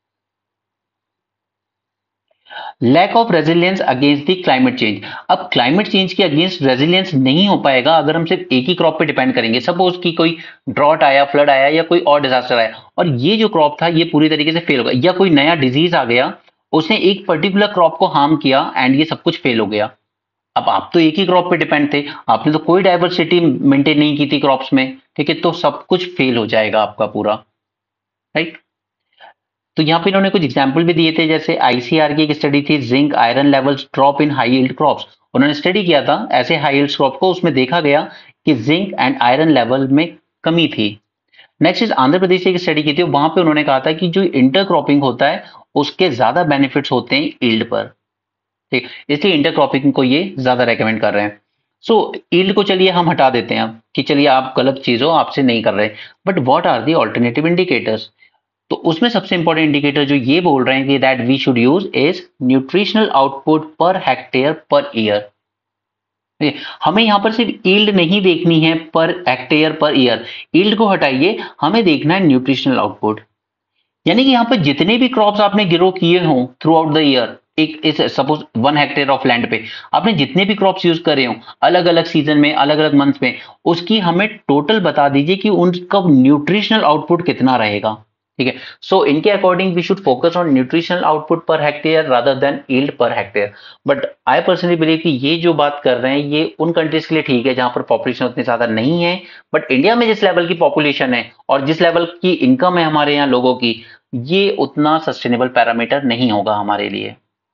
Speaker 1: Lack of resilience against the climate change. अब क्लाइमेट चेंज के अगेंस्ट रेजिलियंस नहीं हो पाएगा अगर हम सिर्फ एक ही क्रॉप पे डिपेंड करेंगे। सपोज कि कोई ड्रॉट आया, फ्लड आया या कोई और डिजास्टर आया और ये जो क्रॉप था ये पूरी तरीके से फेल हो गया, या कोई नया डिजीज आ गया उसने एक पर्टिकुलर क्रॉप को हार्म किया एंड ये सब कुछ फेल हो गया। अब आप तो एक ही क्रॉप पे डिपेंड थे, आपने तो कोई डाइवर्सिटी मेंटेन नहीं की थी क्रॉप्स में, ठीक है, तो सब कुछ फेल हो जाएगा आपका पूरा, राइट। तो यहाँ पे इन्होंने कुछ एग्जाम्पल भी दिए थे, जैसे आईसीआर की एक स्टडी थी, zinc iron levels drop in high yield crops. उन्होंने स्टडी किया था ऐसे हाई यील्ड क्रॉप को, उसमें देखा गया कि जिंक एंड आयरन लेवल में कमी थी। नेक्स्ट इज आंध्र प्रदेश से एक स्टडी की थी, वहां पे उन्होंने कहा था कि जो इंटरक्रॉपिंग होता है उसके ज्यादा बेनिफिट्स होते हैं यील्ड पर, ठीक, इसलिए इंटरक्रॉपिंग को ये ज्यादा रेकमेंड कर रहे हैं। सो यील्ड को चलिए हम हटा देते हैं अब कि चलिए आप गलत चीज हो, आपसे नहीं कर रहे, but what are the alternative indicators? तो उसमें सबसे इंपॉर्टेंट इंडिकेटर जो ये बोल रहे हैं कि that we should use is nutritional output per hectare per year. हमें यहां पर सिर्फ यील्ड नहीं देखनी है पर हेक्टेयर पर ईयर, यील्ड को हटाइए, हमें देखना है न्यूट्रिशनल आउटपुट। यानी कि यहाँ पर जितने भी क्रॉप्स आपने ग्रो किए हों थ्रू आउट द ईयर, एक इस suppose one hectare of land पे आपने जितने भी क्रॉप्स यूज करे हो अलग अलग सीजन में अलग अलग मंथ में, उसकी हमें टोटल बता दीजिए कि उनका न्यूट्रिशनल आउटपुट कितना रहेगा। ठीक है, सो इनके according we should focus on nutritional output per hectare rather than yield per hectare. But I personally believe कि ये जो बात कर रहे हैं ये उन कंट्रीज के लिए ठीक है जहां पर पॉपुलेशन उतनी ज्यादा नहीं है, बट इंडिया में जिस लेवल की पॉपुलेशन है और जिस लेवल की इनकम है हमारे यहाँ लोगों की, ये उतना सस्टेनेबल पैरामीटर नहीं होगा हमारे लिए।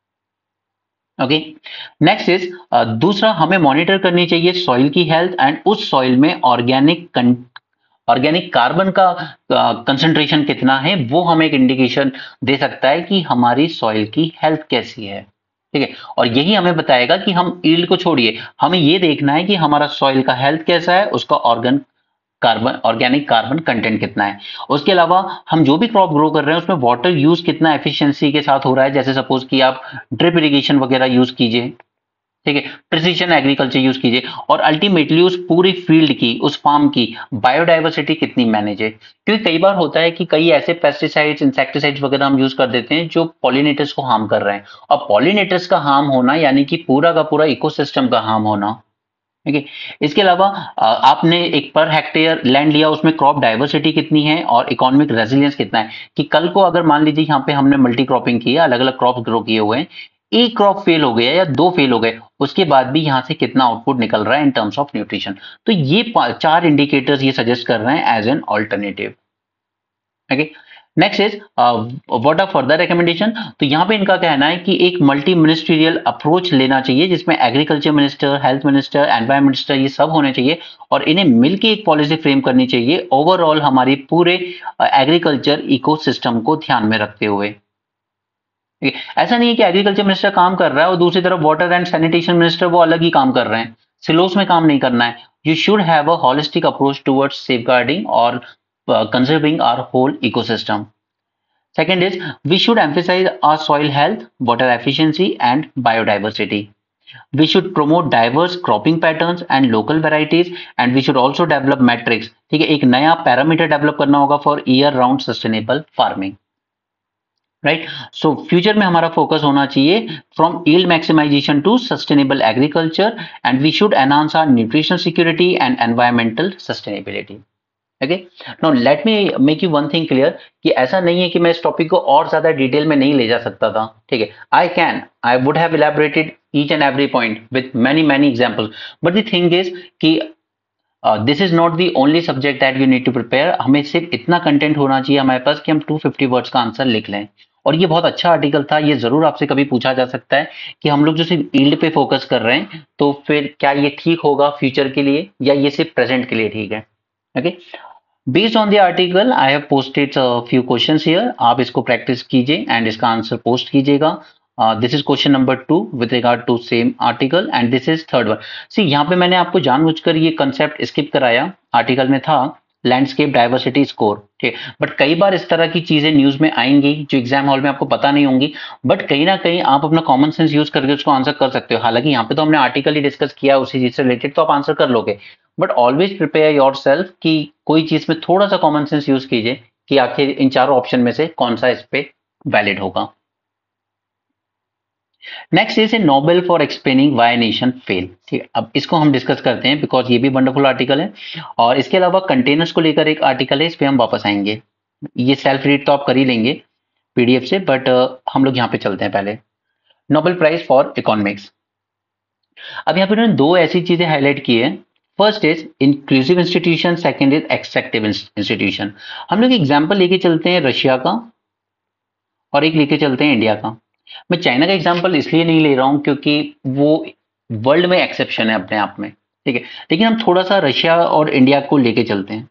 Speaker 1: ओके, नेक्स्ट इज दूसरा, हमें मॉनिटर करनी चाहिए सॉइल की हेल्थ एंड उस सॉइल में ऑर्गेनिक ऑर्गेनिक कार्बन का कंसंट्रेशन uh, कितना है, वो हमें एक इंडिकेशन दे सकता है कि हमारी सॉइल की हेल्थ कैसी है। ठीक है, और यही हमें बताएगा कि हम यील्ड को छोड़िए, हमें ये देखना है कि हमारा सॉइल का हेल्थ कैसा है, उसका organ carbon organic carbon content कितना है। उसके अलावा हम जो भी क्रॉप ग्रो कर रहे हैं उसमें वाटर यूज कितना एफिशिएंसी के साथ हो रहा है, जैसे सपोज कि आप ड्रिप इरिगेशन वगैरह यूज कीजिए, ठीक है, प्रिसीजन एग्रीकल्चर यूज कीजिए, और अल्टीमेटली उस पूरी फील्ड की उस फार्म की बायोडाइवर्सिटी कितनी मैनेज है। क्योंकि कई बार होता है कि कई ऐसे पेस्टिसाइड्स इंसेक्टिसाइड्स वगैरह हम यूज कर देते हैं जो पॉलिनेटर्स को हार्म कर रहे हैं, और पॉलिनेटर्स का हार्म होना यानी कि पूरा का पूरा इकोसिस्टम का हार्म होना। ठीक है, इसके अलावा आपने एक पर हेक्टेयर लैंड लिया, उसमें क्रॉप डाइवर्सिटी कितनी है और इकोनॉमिक रेजिलियंस कितना है, कि कल को अगर मान लीजिए यहाँ पे हमने मल्टी क्रॉपिंग की है, अलग अलग क्रॉप ग्रो किए हुए हैं, एक क्रॉप फेल हो गया या दो फेल हो गए, उसके बाद भी यहाँ से कितना आउटपुट निकल रहा है इन टर्म्स ऑफ न्यूट्रिशन। तो ये चार इंडिकेटर्स ये सजेस्ट कर रहे हैं as an alternative. Okay, next is what are further recommendation. तो यहाँ पे इनका कहना है कि एक मल्टी मिनिस्ट्रियल अप्रोच लेना चाहिए जिसमें agriculture minister, health minister, environment minister ये सब होने चाहिए, और इन्हें मिलकर एक पॉलिसी फ्रेम करनी चाहिए ओवरऑल हमारी पूरे एग्रीकल्चर uh, इकोसिस्टम को ध्यान में रखते हुए। ऐसा नहीं है कि एग्रीकल्चर मिनिस्टर काम कर रहा है और दूसरी तरफ वाटर एंड सैनिटेशन मिनिस्टर वो अलग ही काम कर रहे हैं, सिलोस में काम नहीं करना है। You should have a holistic approach towards safeguarding और conserving our whole ecosystem. Second is we should emphasize our soil health, water efficiency and biodiversity. We should promote diverse cropping patterns and local varieties, and we should also develop metrics. ठीक है, एक नया parameter develop करना होगा for year round sustainable farming, right. So future में हमारा focus होना चाहिए from yield maximisation to sustainable agriculture, and we should enhance our nutritional security and environmental sustainability. Okay, now let me make you one thing clear कि ऐसा नहीं है कि मैं इस टॉपिक को और ज्यादा डिटेल में नहीं ले जा सकता था। ठीक है, I can I would have elaborated each and every point with many many examples, but the thing is कि this is not the only subject that you need to prepare. हमें सिर्फ इतना कंटेंट होना चाहिए हमारे पास कि हम टू फिफ्टी वर्ड्स का आंसर लिख लें। और ये बहुत अच्छा आर्टिकल था, ये जरूर आपसे कभी पूछा जा सकता है कि हम लोग जो सिर्फ यील्ड पे फोकस कर रहे हैं तो फिर क्या ये ठीक होगा फ्यूचर के लिए या ये सिर्फ प्रेजेंट के लिए ठीक है। Okay, based on the article I have posted few questions here, आप इसको प्रैक्टिस कीजिए एंड इसका आंसर पोस्ट कीजिएगा। This is question number two with regard to same article, and this is third one. See यहाँ पे मैंने आपको जानबूझकर ये कंसेप्ट स्किप कराया, आर्टिकल में था लैंडस्केप डाइवर्सिटी स्कोर, ठीक है, बट कई बार इस तरह की चीजें न्यूज में आएंगी जो एग्जाम हॉल में आपको पता नहीं होंगी, बट कहीं ना कहीं आप अपना कॉमन सेंस यूज करके उसको आंसर कर सकते हो। हालांकि यहाँ पे तो हमने आर्टिकल ही डिस्कस किया उसी चीज से रिलेटेड, तो आप आंसर कर लोगे, but always prepare yourself कि कोई चीज में थोड़ा सा कॉमन सेंस यूज कीजिए कि आखिर इन चारों ऑप्शन में से कौन सा इस पे वैलिड होगा। Next is a Nobel for explaining why nation fail. ठीक है, अब इसको हम डिस्कस करते हैं बिकॉज ये भी वंडरफुल आर्टिकल है, और इसके अलावा कंटेनर्स को लेकर एक आर्टिकल है, इस पे हम वापस आएंगे। ये सेल्फ रीड तो आप कर ही लेंगे पीडीएफ से, बट uh, हम लोग यहाँ पे चलते हैं पहले। Nobel prize for economics. अब यहाँ पे उन्होंने दो ऐसी चीजें हाईलाइट की है, first is inclusive institution, second is extractive institution. हम लोग एग्जाम्पल लेके चलते हैं रशिया का और एक लेके चलते हैं इंडिया का। मैं चाइना का एग्जांपल इसलिए नहीं ले रहा हूं क्योंकि वो वर्ल्ड में एक्सेप्शन है अपने आप में, ठीक है, लेकिन हम थोड़ा सा रशिया और इंडिया को लेके चलते हैं।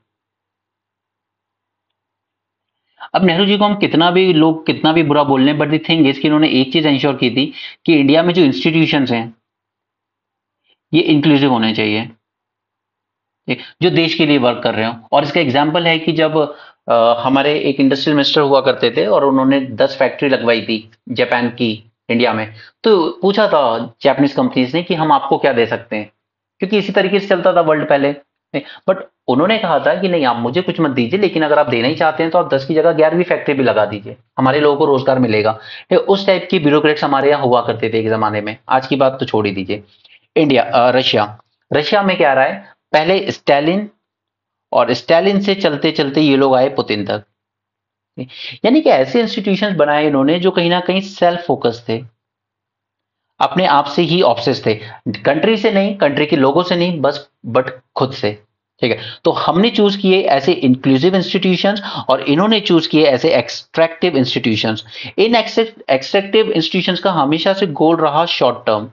Speaker 1: अब नेहरू जी को हम कितना भी लोग कितना भी बुरा बोल लें, बट द थिंग इज कि इन्होंने एक चीज इंश्योर की थी कि इंडिया में जो इंस्टीट्यूशंस हैं ये इंक्लूसिव होने चाहिए, ठीक, जो देश के लिए वर्क कर रहे हो। और इसका एग्जाम्पल है कि जब अ, हमारे एक इंडस्ट्रियल मिनिस्टर हुआ करते थे और उन्होंने दस फैक्ट्री लगवाई थी जापान की इंडिया में, तो पूछा था जापानीज कंपनीज ने कि हम आपको क्या दे सकते हैं, क्योंकि इसी तरीके से चलता था वर्ल्ड पहले। बट उन्होंने कहा था कि नहीं, आप मुझे कुछ मत दीजिए, लेकिन अगर आप देना ही चाहते हैं तो आप दस की जगह ग्यारहवीं फैक्ट्री भी लगा दीजिए, हमारे लोगों को रोजगार मिलेगा। ठीक, उस टाइप की ब्यूरोक्रेट्स हमारे यहाँ हुआ करते थे एक जमाने में। आज की बात तो छोड़ ही दीजिए। इंडिया अ, रशिया रशिया में क्या रहा है, पहले स्टालिन, और स्टालिन से चलते चलते ये लोग आए पुतिन तक। यानी कि ऐसे इंस्टीट्यूशंस बनाए इन्होंने जो कहीं ना कहीं सेल्फ फोकस थे, अपने आप से ही ऑब्सेस थे, कंट्री से नहीं, कंट्री के लोगों से नहीं, बस बट खुद से। ठीक है, तो हमने चूज किए ऐसे इंक्लूसिव इंस्टीट्यूशंस और इन्होंने चूज किए ऐसे एक्सट्रैक्टिव इंस्टीट्यूशंस। इन एक्सट्रैक्टिव इंस्टीट्यूशंस का हमेशा से गोल रहा short term,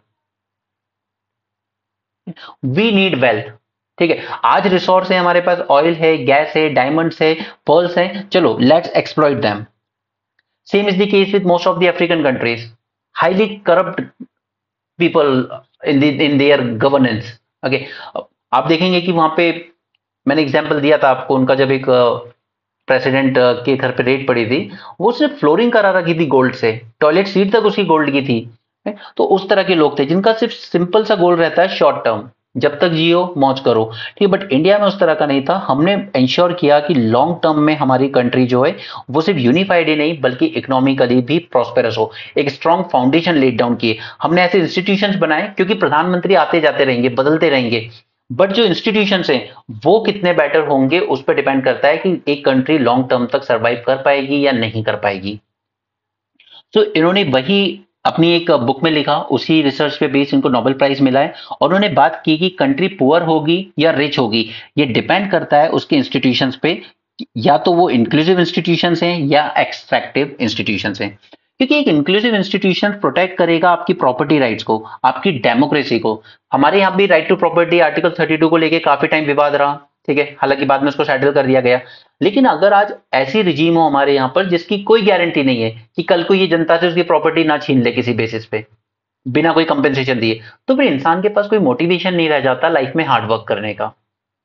Speaker 1: we need wealth. ठीक है, आज रिसोर्स है हमारे पास, ऑयल है, गैस है, डायमंड्स है, पर्ल्स है, चलो let's exploit them. Same is the case with most of the African countries, highly corrupt people in the in their governance. Okay, आप देखेंगे कि वहां पे, मैंने एग्जांपल दिया था आपको उनका, जब एक प्रेसिडेंट के घर पे रेड पड़ी थी, वो सिर्फ फ्लोरिंग करा रखी थी गोल्ड से, टॉयलेट सीट तक उसकी गोल्ड की थी। तो उस तरह के लोग थे जिनका सिर्फ सिंपल सा गोल रहता है शॉर्ट टर्म, जब तक जियो मौज करो। ठीक है, बट इंडिया में उस तरह का नहीं था। हमने इंश्योर किया कि लॉन्ग टर्म में हमारी कंट्री जो है वो सिर्फ यूनिफाइड ही नहीं बल्कि इकोनॉमिकली भी प्रॉस्पेरस हो, एक स्ट्रॉन्ग फाउंडेशन लेट डाउन किए हमने। ऐसे इंस्टीट्यूशंस बनाए, क्योंकि प्रधानमंत्री आते जाते रहेंगे, बदलते रहेंगे, बट जो इंस्टीट्यूशंस हैं वो कितने बेटर होंगे उस पर डिपेंड करता है कि एक कंट्री लॉन्ग टर्म तक सर्वाइव कर पाएगी या नहीं कर पाएगी। तो so, इन्होंने वही अपनी एक बुक में लिखा, उसी रिसर्च पे बेस इनको नोबेल प्राइज मिला है। और उन्होंने बात की कि कंट्री पुअर होगी या रिच होगी, ये डिपेंड करता है उसके इंस्टीट्यूशंस पे, या तो वो इंक्लूसिव इंस्टीट्यूशंस हैं या एक्सट्रैक्टिव इंस्टीट्यूशंस हैं। क्योंकि एक इंक्लूसिव इंस्टीट्यूशन प्रोटेक्ट करेगा आपकी प्रॉपर्टी राइट्स को, आपकी डेमोक्रेसी को। हमारे यहाँ भी right to property article thirty two को लेके काफी टाइम विवाद रहा, ठीक है, हालांकि बाद में उसको सेटल कर दिया गया। लेकिन अगर आज ऐसी रिजीम हो हमारे यहाँ पर जिसकी कोई गारंटी नहीं है कि कल को ये जनता से उसकी प्रॉपर्टी ना छीन ले किसी बेसिस पे, बिना कोई कंपेंसेशन दिए, तो फिर इंसान के पास कोई मोटिवेशन नहीं रह जाता लाइफ में हार्ड वर्क करने का।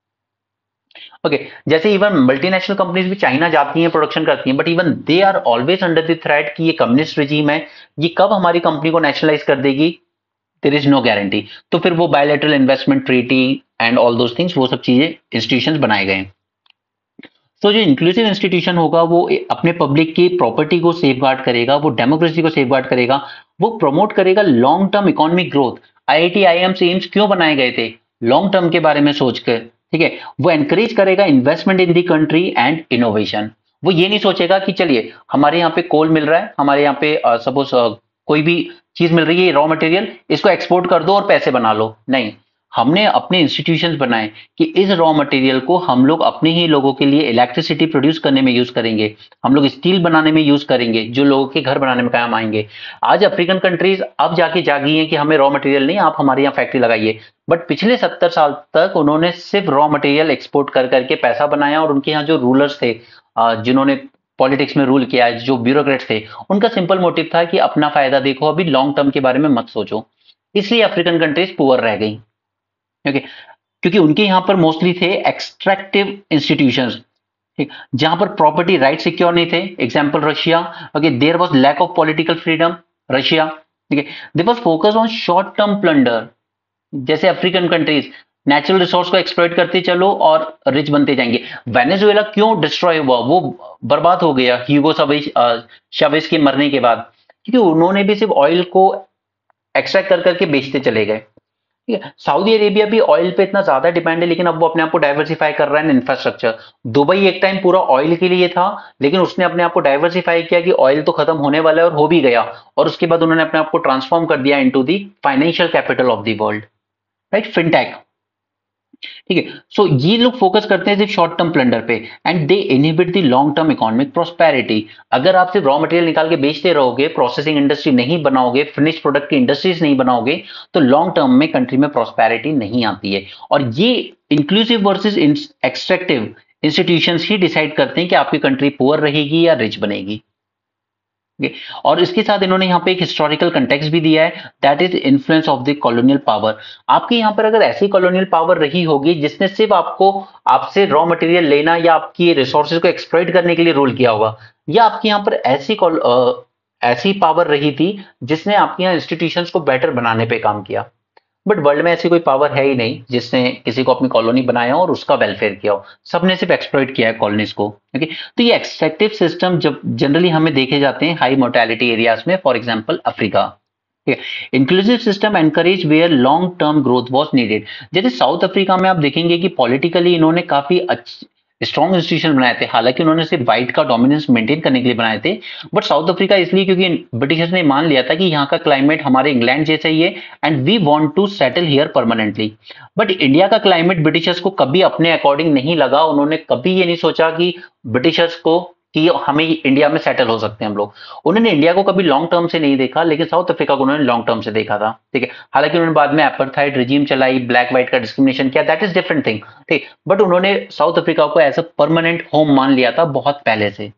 Speaker 1: ओके, जैसे इवन मल्टीनेशनल कंपनीज भी चाइना जाती हैं, प्रोडक्शन करती हैं, but even they are always under the threat कि ये कम्युनिस्ट रिजीम है, ये कब हमारी कंपनी को नेशनलाइज कर देगी, देयर इज नो गारंटी। तो फिर वो bilateral investment treaty and all those things, वो सब चीजें, इंस्टीट्यूशंस बनाए गए हैं। तो जो इंक्लूसिव इंस्टीट्यूशन होगा वो अपने पब्लिक की प्रॉपर्टी को सेफगार्ड करेगा, वो डेमोक्रेसी को सेफगार्ड करेगा, वो प्रमोट करेगा long term economic growth. IIT IIM से एम्स क्यों बनाए गए थे, लॉन्ग टर्म के बारे में सोचकर। ठीक है, वो एनकरेज करेगा investment in the country and innovation. वो ये नहीं सोचेगा कि चलिए हमारे यहाँ पे कोल मिल रहा है, हमारे यहाँ पे सपोज कोई भी चीज मिल रही है, रॉ मटेरियल, इसको एक्सपोर्ट कर दो और पैसे बना लो। नहीं, हमने अपने इंस्टीट्यूशंस बनाए कि इस रॉ मटेरियल को हम लोग अपने ही लोगों के लिए इलेक्ट्रिसिटी प्रोड्यूस करने में यूज करेंगे, हम लोग स्टील बनाने में यूज करेंगे, जो लोगों के घर बनाने में काम आएंगे। आज अफ्रीकन कंट्रीज अब जाके जागी हैं कि हमें रॉ मटेरियल नहीं, आप हमारे यहाँ फैक्ट्री लगाइए। बट पिछले सत्तर साल तक उन्होंने सिर्फ रॉ मटेरियल एक्सपोर्ट कर करके पैसा बनाया, और उनके यहाँ जो रूलर्स थे, जिन्होंने पॉलिटिक्स में रूल किया, जो ब्यूरोक्रेट्स थे, उनका सिंपल मोटिव था कि अपना फायदा देखो, अभी लॉन्ग टर्म के बारे में मत सोचो। इसलिए अफ्रीकन कंट्रीज पुअर रह गई। ओके, क्योंकि उनके यहां पर मोस्टली थे एक्सट्रैक्टिव इंस्टीट्यूशंस, ठीक, जहां पर प्रॉपर्टी राइट सिक्योर नहीं थे। Example Russia. Okay, there was lack of political freedom, Russia. ठीक है, they was focus on short term plunder. जैसे अफ्रीकन कंट्रीज नेचुरल रिसोर्स को एक्सप्लॉइट करते चलो और रिच बनते जाएंगे। वेनेजुएला क्यों डिस्ट्रॉय हुआ, वो बर्बाद हो गया ह्यूगो चावेज चावेज के मरने के बाद, क्योंकि उन्होंने भी सिर्फ ऑयल को एक्सट्रैक्ट कर करके बेचते चले गए। ठीक है, सऊदी अरेबिया भी ऑयल पे इतना ज्यादा डिपेंड है, लेकिन अब वो अपने आप को डाइवर्सिफाई कर रहा है इंफ्रास्ट्रक्चर। दुबई एक टाइम पूरा ऑयल के लिए था, लेकिन उसने अपने आप को डाइवर्सिफाई किया कि ऑयल तो खत्म होने वाला है, और हो भी गया। और उसके बाद उन्होंने अपने आप को ट्रांसफॉर्म कर दिया into the financial capital of the world, right, fintech. ठीक है, सो ये लोग फोकस करते हैं सिर्फ शॉर्ट टर्म प्लंडर पे, and they inhibit the long term economic prosperity. अगर आप सिर्फ रॉ मटेरियल निकाल के बेचते रहोगे, प्रोसेसिंग इंडस्ट्री नहीं बनाओगे, फिनिश प्रोडक्ट की इंडस्ट्रीज नहीं बनाओगे, तो लॉन्ग टर्म में कंट्री में प्रोस्पेरिटी नहीं आती है। और ये इंक्लूसिव वर्सेस एक्सट्रैक्टिव इंस्टीट्यूशंस ही डिसाइड करते हैं कि आपकी कंट्री पुअर रहेगी या रिच बनेगी। Okay? और इसके साथ इन्होंने यहाँ पे एक हिस्टोरिकल कंटेक्स्ट भी दिया है, that is influence of the colonial power. आपके यहाँ पर अगर ऐसी कॉलोनियल पावर रही होगी जिसने सिर्फ आपको आपसे रॉ मटेरियल लेना या आपकी रिसोर्सेज को एक्सप्लॉइट करने के लिए रूल किया होगा, या आपके यहाँ पर ऐसी कॉल- अ, ऐसी पावर रही थी जिसने आपके यहाँ इंस्टीट्यूशंस को बेटर बनाने पे काम किया। बट वर्ल्ड में ऐसी कोई पावर है ही नहीं जिसने किसी को अपनी कॉलोनी बनाया हो और उसका वेलफेयर किया हो, सबने सिर्फ एक्सप्लॉइट किया है कॉलोनीज को। ओके, तो ये एक्सट्रैक्टिव सिस्टम जब जनरली हमें देखे जाते हैं हाई मोर्टेलिटी एरियाज में, for example Africa. Inclusive system encourage where long term growth was needed. जैसे साउथ अफ्रीका में आप देखेंगे कि पॉलिटिकली इन्होंने काफी अच्छे स्ट्रॉन्ग इंस्टीट्यूशन बनाए थे, हालांकि उन्होंने सिर्फ व्हाइट का डोमिनेंस मेंटेन करने के लिए बनाए थे। बट साउथ अफ्रीका इसलिए क्योंकि ब्रिटिशर्स ने मान लिया था कि यहाँ का क्लाइमेट हमारे इंग्लैंड जैसा ही है and we want to settle here permanently. But India का क्लाइमेट ब्रिटिशर्स को कभी अपने अकॉर्डिंग नहीं लगा, उन्होंने कभी ये नहीं सोचा कि ब्रिटिशर्स को कि हमें इंडिया में सेटल हो सकते हैं हम लोग। उन्होंने इंडिया को कभी लॉन्ग टर्म से नहीं देखा, लेकिन साउथ अफ्रीका को उन्होंने लॉन्ग टर्म से देखा था। ठीक है, हालांकि उन्होंने बाद में अपार्थाइड रिजीम चलाई, ब्लैक व्हाइट का डिस्क्रिमिनेशन किया, दैट इज डिफरेंट थिंग। ठीक, बट उन्होंने साउथ अफ्रीका को एज अ परमानेंट होम मान लिया था बहुत पहले से।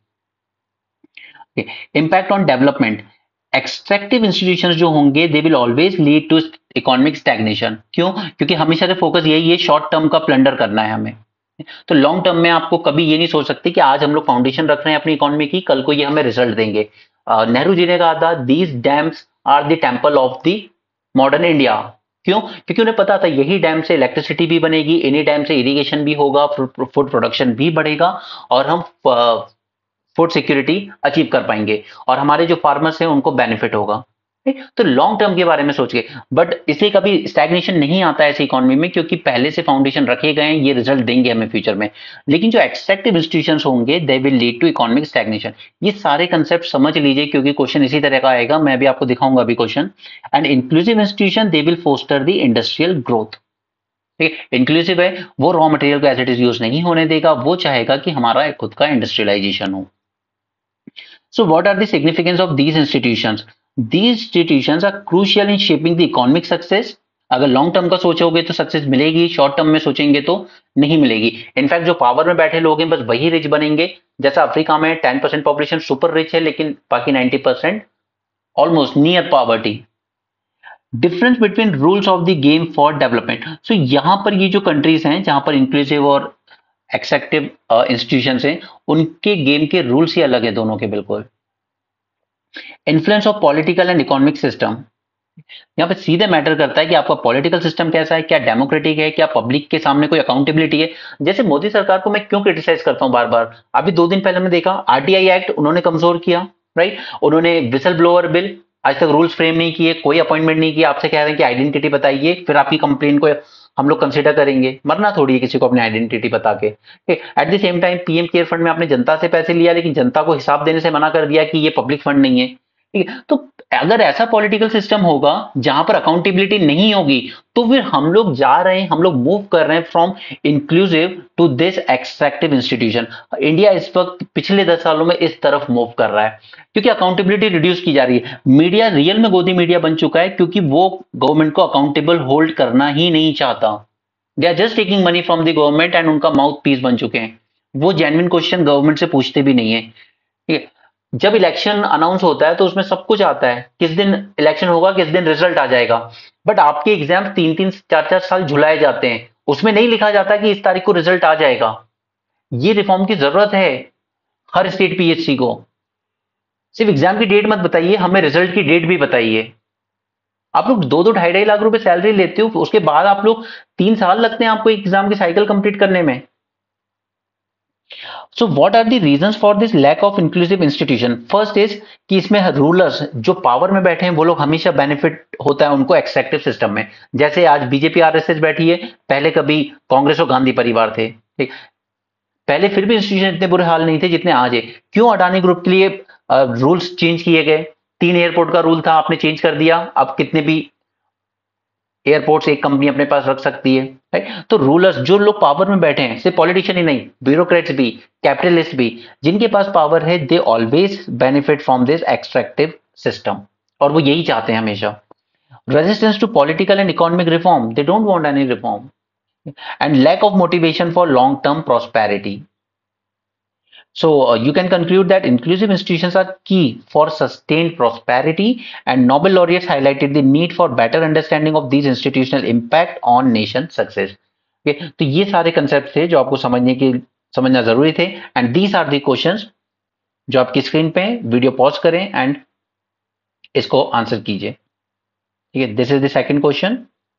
Speaker 1: Impact on development, extractive institutions जो होंगे they will always lead to economic stagnation. क्यों? क्योंकि हमेशा से फोकस यही है, शॉर्ट टर्म का प्लंडर करना है हमें। तो लॉन्ग टर्म में आपको कभी ये नहीं सोच सकते कि आज हम लोग फाउंडेशन रख रहे हैं अपनी इकोनॉमी की, कल को ये हमें रिजल्ट देंगे। अ, नेहरू जी ने कहा था these dams are the temple of the modern India. क्यों? क्योंकि उन्हें पता था यही डैम से इलेक्ट्रिसिटी भी बनेगी, इन्हीं डैम से इरिगेशन भी होगा, फूड प्रोडक्शन भी बढ़ेगा और हम फूड सिक्योरिटी अचीव कर पाएंगे और हमारे जो फार्मर्स हैं उनको बेनिफिट होगा। ठीक? तो लॉन्ग टर्म के बारे में सोच के, बट इसलिए कभी स्टैग्नेशन नहीं आता है ऐसी इकोनॉमी में, क्योंकि पहले से फाउंडेशन रखे गए हैं, ये रिजल्ट देंगे हमें फ्यूचर में। लेकिन जो एक्सट्रैक्टिव इंस्टीट्यूशंस होंगे they will lead to economic stagnation. ये सारे कंसेप्ट समझ लीजिए क्योंकि क्वेश्चन इसी तरह का आएगा, मैं भी आपको दिखाऊंगा अभी question. And inclusive institution they will foster the industrial growth. ठीक है, इंक्लूसिव है, वो रॉ मटेरियल को एज इट इज यूज नहीं होने देगा, वो चाहेगा कि हमारा खुद का इंडस्ट्रियलाइजेशन हो। So what are the significance of these institutions? These institutions are crucial in shaping the economic success. अगर लॉन्ग टर्म का सोचोगे तो सक्सेस मिलेगी, शॉर्ट टर्म में सोचेंगे तो नहीं मिलेगी। इनफैक्ट जो पावर में बैठे लोग हैं बस वही रिच बनेंगे। जैसा अफ्रीका में ten percent population super rich है, लेकिन बाकी ninety percent almost near poverty. Difference between rules of the game for development. So यहां पर ये जो कंट्रीज हैं जहां पर इंक्लूसिव और एक्सेक्टिव इंस्टीट्यूशन हैं, उनके गेम के रूल्स ही अलग है दोनों के बिल्कुल। Influence of political and economic system, यहाँ पे सीधे मैटर करता है कि आपका पॉलिटिकल सिस्टम कैसा है, क्या डेमोक्रेटिक है, क्या पब्लिक के सामने कोई अकाउंटेबिलिटी है। जैसे मोदी सरकार को मैं क्यों क्रिटिसाइज करता हूं बार बार, अभी दो दिन पहले हमने देखा आरटीआई एक्ट उन्होंने कमजोर किया, राइट। उन्होंने विसल ब्लोअर बिल आज तक रूल्स फ्रेम नहीं किए, कोई अपॉइंटमेंट नहीं किया, आपसे कह रहे हैं कि आइडेंटिटी बताइए फिर आपकी कंप्लेन को हम लोग कंसिडर करेंगे। मरना थोड़ी है किसी को अपनी आइडेंटिटी बता के। At the same time PM care fund में आपने जनता से पैसे लिया, लेकिन जनता को हिसाब देने से मना कर दिया कि ये पब्लिक फंड नहीं है। ठीक है, तो अगर ऐसा पॉलिटिकल सिस्टम होगा जहां पर अकाउंटेबिलिटी नहीं होगी, तो फिर हम लोग जा रहे हैं, हम लोग मूव कर रहे हैं from inclusive to this extractive institution. India इस वक्त पिछले दस सालों में इस तरफ मूव कर रहा है क्योंकि अकाउंटेबिलिटी रिड्यूस की जा रही है। मीडिया रियल में गोदी मीडिया बन चुका है क्योंकि वो गवर्नमेंट को अकाउंटेबल होल्ड करना ही नहीं चाहता। They are just taking money from the government and उनका माउथ पीस बन चुके हैं। वो जेन्युइन क्वेश्चन गवर्नमेंट से पूछते भी नहीं है। ठीक है, जब इलेक्शन अनाउंस होता है तो उसमें सब कुछ आता है, किस दिन इलेक्शन होगा, किस दिन रिजल्ट आ जाएगा। बट आपके एग्जाम तीन तीन चार चार साल झुलाए जाते हैं, उसमें नहीं लिखा जाता कि इस तारीख को रिजल्ट आ जाएगा। ये रिफॉर्म की जरूरत है हर स्टेट पीएचसी को। सिर्फ एग्जाम की डेट मत बताइए, हमें रिजल्ट की डेट भी बताइए। आप लोग दो दो ढाई ढाई लाख रुपए सैलरी लेते हो, उसके बाद आप लोग तीन साल लगते हैं आपको एग्जाम की साइकिल कंप्लीट करने में। So what are the reasons for this lack of inclusive institution? First is कि इसमें रूलर्स जो पावर में बैठे हैं वो लोग हमेशा बेनिफिट होता है उनको एक्सेक्टिव सिस्टम में। जैसे आज बीजेपी आरएसएस बैठी है, पहले कभी कांग्रेस और गांधी परिवार थे। ठीक, पहले फिर भी इंस्टीट्यूशन इतने बुरे हाल नहीं थे जितने आज है। क्यों अडानी ग्रुप के लिए रूल्स चेंज किए गए? तीन एयरपोर्ट का रूल था, आपने चेंज कर दिया, अब कितने भी एयरपोर्ट्स एक कंपनी अपने पास रख सकती है। राइट, तो रूलर्स जो लोग पावर में बैठे हैं, सिर्फ पॉलिटिशियन ही नहीं, ब्यूरोक्रेट्स भी, कैपिटलिस्ट भी, जिनके पास पावर है, they always benefit from this extractive system और वो यही चाहते हैं हमेशा। Resistance to political and economic reform, they don't want any reform and lack of motivation for long term prosperity. So uh, you can conclude that inclusive institutions are key for sustained prosperity, and Nobel laureates highlighted the need for better understanding of these institutional impact on nation success. Okay, तो ये सारे concepts थे जो आपको समझने की समझना जरूरी थे, and these are the questions जो आपकी स्क्रीन पे वीडियो पॉज करें एंड इसको आंसर कीजिए। ठीक है, this is the second question.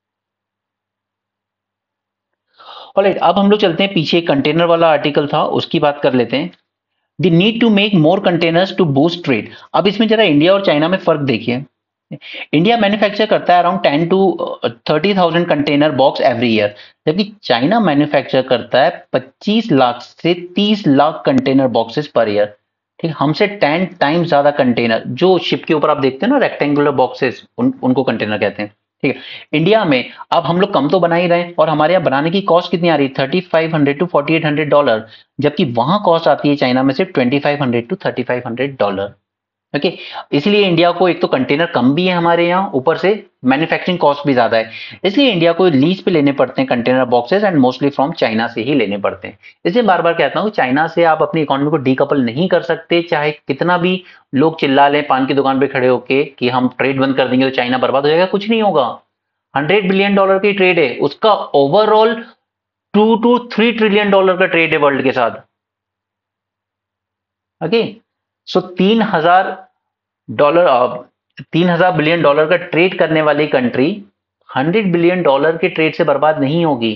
Speaker 1: Alright, अब हम लोग चलते हैं पीछे, कंटेनर वाला आर्टिकल था उसकी बात कर लेते हैं। The need to make more containers to boost trade. अब इसमें जरा इंडिया और चाइना में फर्क देखिए। इंडिया मैन्युफैक्चर करता है around ten to thirty thousand container box every year, जबकि चाइना मैन्युफैक्चर करता है पच्चीस लाख से तीस lakh container boxes per year. ठीक, हमसे टेन टाइम्स ज्यादा कंटेनर, जो शिप के ऊपर आप देखते हैं ना रेक्टेंगुलर बॉक्सेस, उन, उनको कंटेनर कहते हैं। ठीक है, इंडिया में अब हम लोग कम तो बना ही रहे हैं, और हमारे यहाँ बनाने की कॉस्ट कितनी आ रही है, thirty five hundred to forty eight hundred dollar, जबकि वहां कॉस्ट आती है चाइना में सिर्फ twenty five hundred to thirty five hundred dollar. Okay, इसलिए इंडिया को एक तो कंटेनर कम भी है हमारे यहाँ, ऊपर से मैन्युफैक्चरिंग कॉस्ट भी ज्यादा है, इसलिए इंडिया को लीज पे लेने पड़ते हैं container boxes, and mostly from China से ही लेने पड़ते हैं। इसलिए बार बार कहता हूँ, चाइना से आप अपनी इकोनॉमी को डीकपल नहीं कर सकते, चाहे कितना भी लोग चिल्ला लें पान की दुकान पे खड़े होके कि हम ट्रेड बंद कर देंगे तो चाइना बर्बाद हो जाएगा, कुछ नहीं होगा। हंड्रेड बिलियन डॉलर की ट्रेड है, उसका overall two two three trillion dollar का ट्रेड है वर्ल्ड के साथ। ओके, सो तीन हजार डॉलर तीन हजार बिलियन डॉलर का ट्रेड करने वाली कंट्री हंड्रेड बिलियन डॉलर के ट्रेड से बर्बाद नहीं होगी।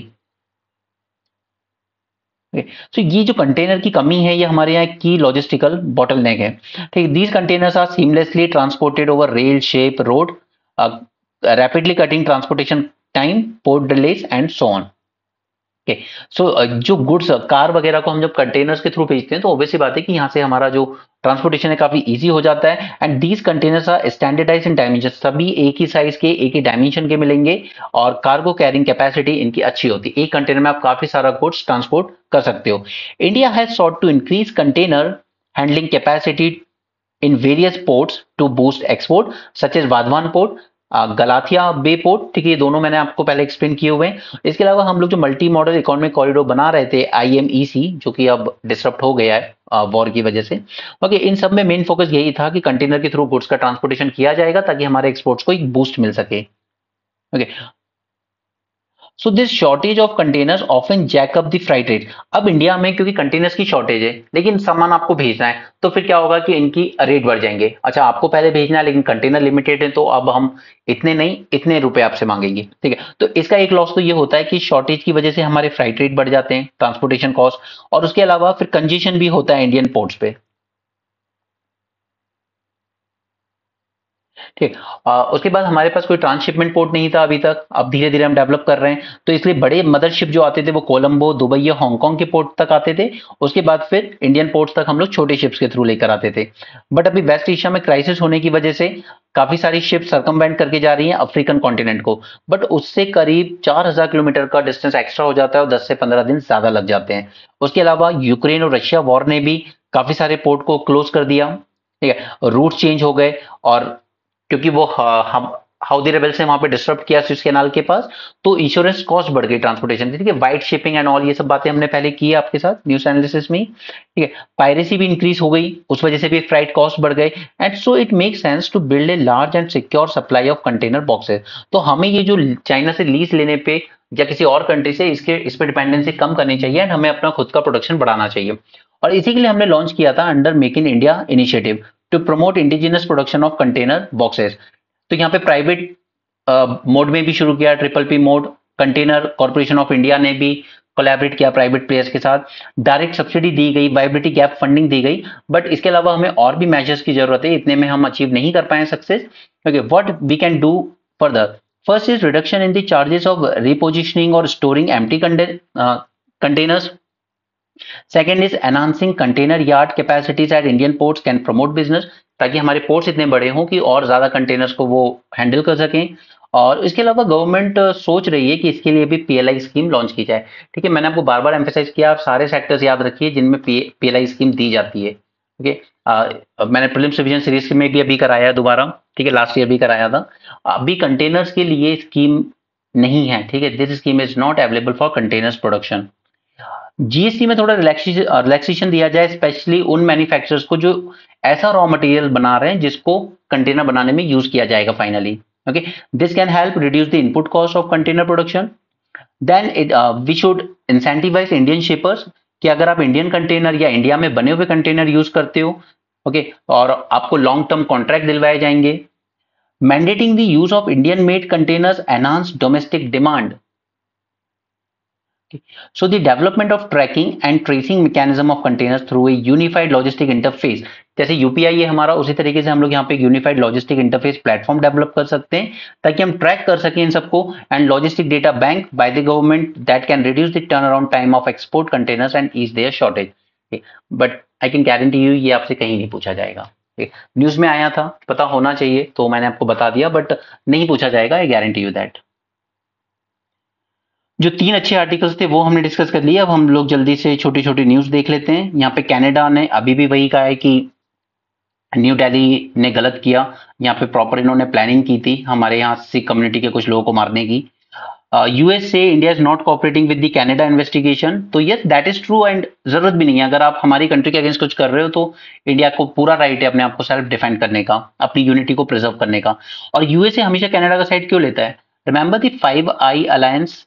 Speaker 1: सो so, ये जो कंटेनर की कमी है, ये हमारे यहाँ की लॉजिस्टिकल बॉटलनेक है। ठीक, these containers are seamlessly transported over rail, ship, road, rapidly cutting transportation time, port delays and so on. Okay, so जो गुड्स कार वगैरह को हम जब कंटेनर्स के थ्रू भेजते हैं, तो ऑब्वियसली बात है कि यहाँ से हमारा जो ट्रांसपोर्टेशन है काफी इजी हो जाता है, and these containers are standardize in dimension, सभी एक ही साइज के, एक ही डायमेंशन के मिलेंगे, और कार्गो कैरिंग कैपेसिटी इनकी अच्छी होती है, एक कंटेनर में आप काफी सारा गुड्स ट्रांसपोर्ट कर सकते हो। India has sought to increase container handling capacity in various ports to boost export, such as Vadhavan port, Galathea bay port. ठीक है, ये दोनों मैंने आपको पहले एक्सप्लेन किए हुए हैं। इसके अलावा हम लोग जो मल्टी मॉडल इकोनॉमिक कॉरिडोर बना रहे थे, आईएमईसी, जो कि अब डिसरप्ट हो गया है वॉर की वजह से। ओके, इन सब में मेन फोकस यही था कि कंटेनर के थ्रू गुड्स का ट्रांसपोर्टेशन किया जाएगा ताकि हमारे एक्सपोर्ट्स को एक बूस्ट मिल सके। Okay, so this shortage of containers often jack up the freight rate. अब इंडिया में क्योंकि कंटेनर्स की शॉर्टेज है, लेकिन सामान आपको भेजना है, तो फिर क्या होगा कि इनकी रेट बढ़ जाएंगे। अच्छा, आपको पहले भेजना है लेकिन कंटेनर लिमिटेड है, तो अब हम इतने नहीं, इतने रुपए आपसे मांगेंगे। ठीक है, तो इसका एक लॉस तो ये होता है कि शॉर्टेज की वजह से हमारे फ्राइट रेट बढ़ जाते हैं, ट्रांसपोर्टेशन कॉस्ट, और उसके अलावा फिर कंजेशन भी होता है इंडियन पोर्ट्स पे। ठीक, अ, उसके बाद हमारे पास कोई ट्रांसशिपमेंट पोर्ट नहीं था अभी तक, अब धीरे धीरे हम डेवलप कर रहे हैं, तो इसलिए बड़े मदरशिप जो आते थे वो कोलंबो, दुबई या हांगकांग के पोर्ट तक आते थे, उसके बाद फिर इंडियन पोर्ट्स तक हम लोग छोटे शिप्स के थ्रू लेकर आते थे। बट अभी वेस्ट एशिया में क्राइसिस होने की वजह से काफी सारी शिप सरकमवेंट करके जा रही हैं अफ्रीकन कॉन्टिनेंट को, बट उससे करीब चार हजार किलोमीटर का डिस्टेंस एक्स्ट्रा हो जाता है और दस से पंद्रह दिन ज्यादा लग जाते हैं। उसके अलावा यूक्रेन और रशिया वॉर ने भी काफी सारे पोर्ट को क्लोज कर दिया। ठीक है, रूट चेंज हो गए, और क्योंकि वो ह- हम हाउदी रेबल्स ने वहां पे डिस्टर्ब किया स्विस कैनाल के पास, तो इंश्योरेंस कॉस्ट बढ़ गई ट्रांसपोर्टेशन की। ठीक है, वाइट शिपिंग एंड ऑल, ये सब बातें हमने पहले की है आपके साथ न्यूज एनालिसिस में ही। ठीक है, पायरेसी भी इंक्रीज हो गई, उस वजह से भी फ्राइट कॉस्ट बढ़ गए, and so it make sense to build a large and secure supply of container boxes. तो हमें ये जो चाइना से लीज लेने पे या किसी और कंट्री से इसके इस पे डिपेंडेंसी कम करनी चाहिए, एंड हमें अपना खुद का प्रोडक्शन बढ़ाना चाहिए। और इसी के लिए हमने लॉन्च किया था under make in India initiative to promote indigenous production of container boxes. तो यहाँ पे प्राइवेट मोड में भी शुरू किया, triple P mode. Container corporation of India ने भी कोलैबोरेट किया प्राइवेट प्लेयर्स के साथ, डायरेक्ट सब्सिडी दी गई, वाइबिलिटी गैप फंडिंग दी गई, बट इसके अलावा हमें और भी मेजर्स की जरूरत है, इतने में हम अचीव नहीं कर पाए success. Okay, what we can do further, first is reduction in the charges of repositioning और storing empty containers. Second is enhancing container yard capacities at Indian ports can promote business, ताकि हमारे ports इतने बड़े हों कि और ज्यादा containers को वो हैंडल कर सकें। और इसके अलावा गवर्नमेंट सोच रही है कि इसके लिए भी पीएलआई स्कीम लॉन्च की जाए। ठीक है, मैंने आपको बार बार एम्फेसाइज किया, आप सारे सेक्टर्स याद रखिए जिनमें पीएलआई स्कीम दी जाती है। ओके, मैंने प्रीलिम्स रिवीजन सीरीज में भी अभी कराया है दोबारा। ठीक है, लास्ट ईयर भी कराया था। अभी कंटेनर्स के लिए स्कीम नहीं है। ठीक है, this scheme is not available for containers production. GST में थोड़ा रिलैक्सेशन रिलैक्सेशन दिया जाए, स्पेशली उन मैन्युफैक्चरर्स को जो ऐसा रॉ मटेरियल बना रहे हैं जिसको कंटेनर बनाने में यूज किया जाएगा finally. Okay, this can help reduce the input cost of container production. Then it we should incentivize Indian shippers, कि अगर आप इंडियन कंटेनर या इंडिया में बने हुए कंटेनर यूज करते हो, ओके okay, और आपको लॉन्ग टर्म कॉन्ट्रैक्ट दिलवाए जाएंगे। Mandating the use of Indian made containers enhance domestic demand. So the development of tracking and tracing mechanism of containers through a unified logistic interface, जैसे UPI है हमारा, उसी तरीके से हम लोग यहाँ पे unified logistic interface platform develop कर सकते हैं ताकि हम ट्रैक कर सकें इन सबको। And logistic data bank by the government that can reduce the turn around time of export containers and ease their shortage. But I can guarantee you ये आपसे कहीं नहीं पूछा जाएगा। न्यूज में आया था, पता होना चाहिए, तो मैंने आपको बता दिया, बट नहीं पूछा जाएगा, आई गारंटी यू दैट। जो तीन अच्छे आर्टिकल्स थे वो हमने डिस्कस कर लिए। अब हम लोग जल्दी से छोटी छोटी न्यूज देख लेते हैं। यहाँ पे कनाडा ने अभी भी वही कहा है कि न्यू दिल्ली ने गलत किया, यहाँ पे प्रॉपर इन्होंने प्लानिंग की थी हमारे यहाँ सिख कम्युनिटी के कुछ लोगों को मारने की। यूएस से India is not cooperating with the Canada investigation, तो yes that is true and जरूरत भी नहीं है। अगर आप हमारी कंट्री के अगेंस्ट कुछ कर रहे हो तो इंडिया को पूरा राइट है अपने आप को सेल्फ डिफेंड करने का, अपनी यूनिटी को प्रिजर्व करने का। और यूएसए हमेशा कनाडा का साइड क्यों लेता है? Remember the five eye alliance,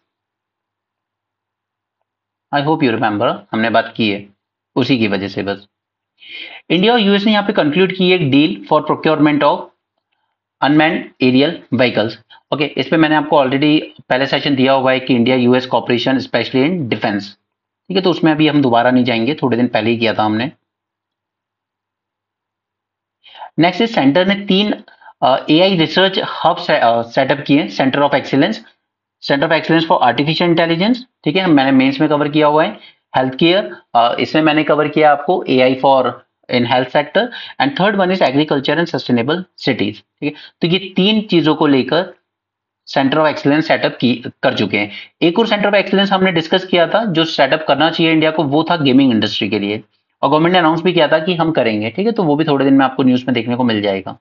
Speaker 1: I hope you remember, हमने बात की है उसी की वजह से। बस इंडिया और यूएस ने यहाँ पे कंक्लूड की एक deal for procurement of unmanned aerial vehicles. Okay, इस पे मैंने आपको ऑलरेडी पहले सेशन दिया हुआ है कि India US cooperation specially in defence, ठीक है, तो उसमें अभी हम दोबारा नहीं जाएंगे, थोड़े दिन पहले ही किया था हमने। नेक्स्ट इज सेंटर ने तीन एआई रिसर्च हब सेटअप किए, centre of excellence, centre of excellence for artificial intelligence, ठीक है, मैंने मेंस में कवर किया हुआ है। हेल्थ केयर, इसमें मैंने कवर किया आपको AI for in health sector. And third one is agriculture and sustainable cities, ठीक है। तो ये तीन चीजों को लेकर सेंटर ऑफ एक्सीलेंस सेटअप की कर चुके हैं। एक और सेंटर ऑफ एक्सीलेंस हमने डिस्कस किया था जो सेटअप करना चाहिए इंडिया को, वो था गेमिंग इंडस्ट्री के लिए, और गवर्नमेंट ने अनाउंस भी किया था कि हम करेंगे, ठीक है, तो वो भी थोड़े दिन में आपको न्यूज में देखने को मिल जाएगा।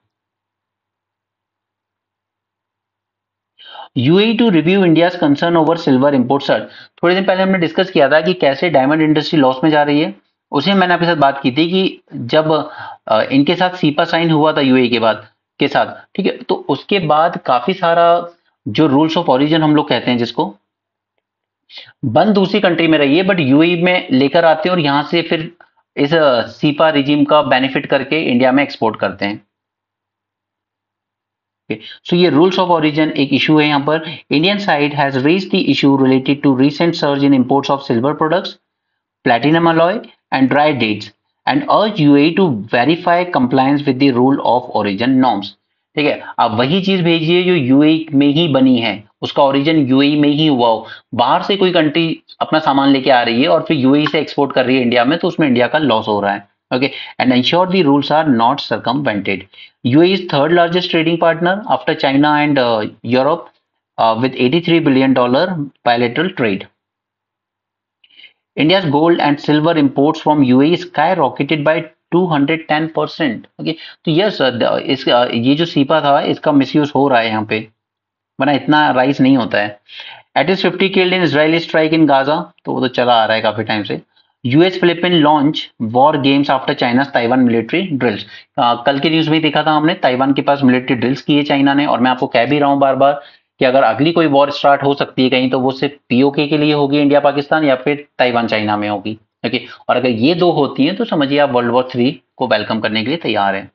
Speaker 1: UAE to review India concern over silver import surge, थोड़े दिन पहले हमने डिस्कस किया था कि कैसे डायमंड इंडस्ट्री लॉस में जा रही है। उसी में मैंने आपके साथ बात की थी कि जब अ, इनके साथ सीपा साइन हुआ था यूएई के बाद के साथ, ठीक है, तो उसके बाद काफी सारा जो रूल्स ऑफ ओरिजिन हम लोग कहते हैं जिसको, बंद दूसरी कंट्री में रही है, बट यूएई में लेकर आते हैं और यहां से फिर इस सीपा रिजीम का बेनिफिट करके इंडिया में एक्सपोर्ट करते हैं। सो ये रूल्स ऑफ ओरिजिन एक इशू है यहाँ पर। Indian side has raised the issue related to recent surge in imports of silver products, platinum alloy and dry dates and urge U A E to verify compliance with the rule of origin norms। ठीक है, आप वही चीज भेजिए जो UAE में ही बनी है, उसका ओरिजिन यूएई में ही हुआ हो। बाहर से कोई कंट्री अपना सामान लेके आ रही है और फिर यूएई से एक्सपोर्ट कर रही है इंडिया में, तो उसमें इंडिया का लॉस हो रहा है। Okay, and ensure the rules are not circumvented। UAE is third largest trading partner after China and Europe with eighty-three billion dollar bilateral trade। India's gold and silver imports from U A E skyrocketed by two hundred ten percent। Okay, तो yes इस ये जो cepa था इसका misuse हो रहा है यहाँ पे, वरना इतना राइस नहीं होता है। एट इज fifty killed in Israeli strike in Gaza, तो वो तो चला आ रहा है काफी टाइम से। US Philippine launch war games after China Taiwan military drills. कल के न्यूज में देखा था हमने, ताइवान के पास मिलिट्री ड्रिल्स किए चाइना ने, और मैं आपको कह भी रहा हूँ बार बार कि अगर अगली कोई वॉर स्टार्ट हो सकती है कहीं, तो वो सिर्फ पीओके के लिए होगी, इंडिया पाकिस्तान, या फिर ताइवान चाइना में होगी। ओके, और अगर ये दो होती हैं तो समझिए आप वर्ल्ड वॉर थ्री को वेलकम करने के लिए तैयार हैं।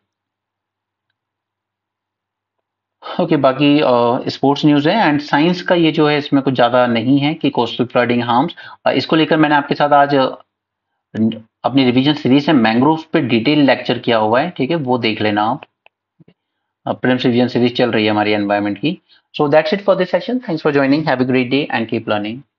Speaker 1: ओके okay, बाकी स्पोर्ट्स न्यूज है एंड साइंस का ये जो है इसमें कुछ ज्यादा नहीं है कि कोस्टल फ्लडिंग हार्म्स, इसको लेकर मैंने आपके साथ आज अ, अपनी रिवीजन सीरीज में मैंग्रोव्स पे डिटेल लेक्चर किया हुआ है, ठीक है, वो देख लेना आप। प्रीलिम्स रिवीजन सीरीज चल रही है हमारी एनवायरनमेंट की। So that's it for this session, thanks for joining, have a great day and keep learning.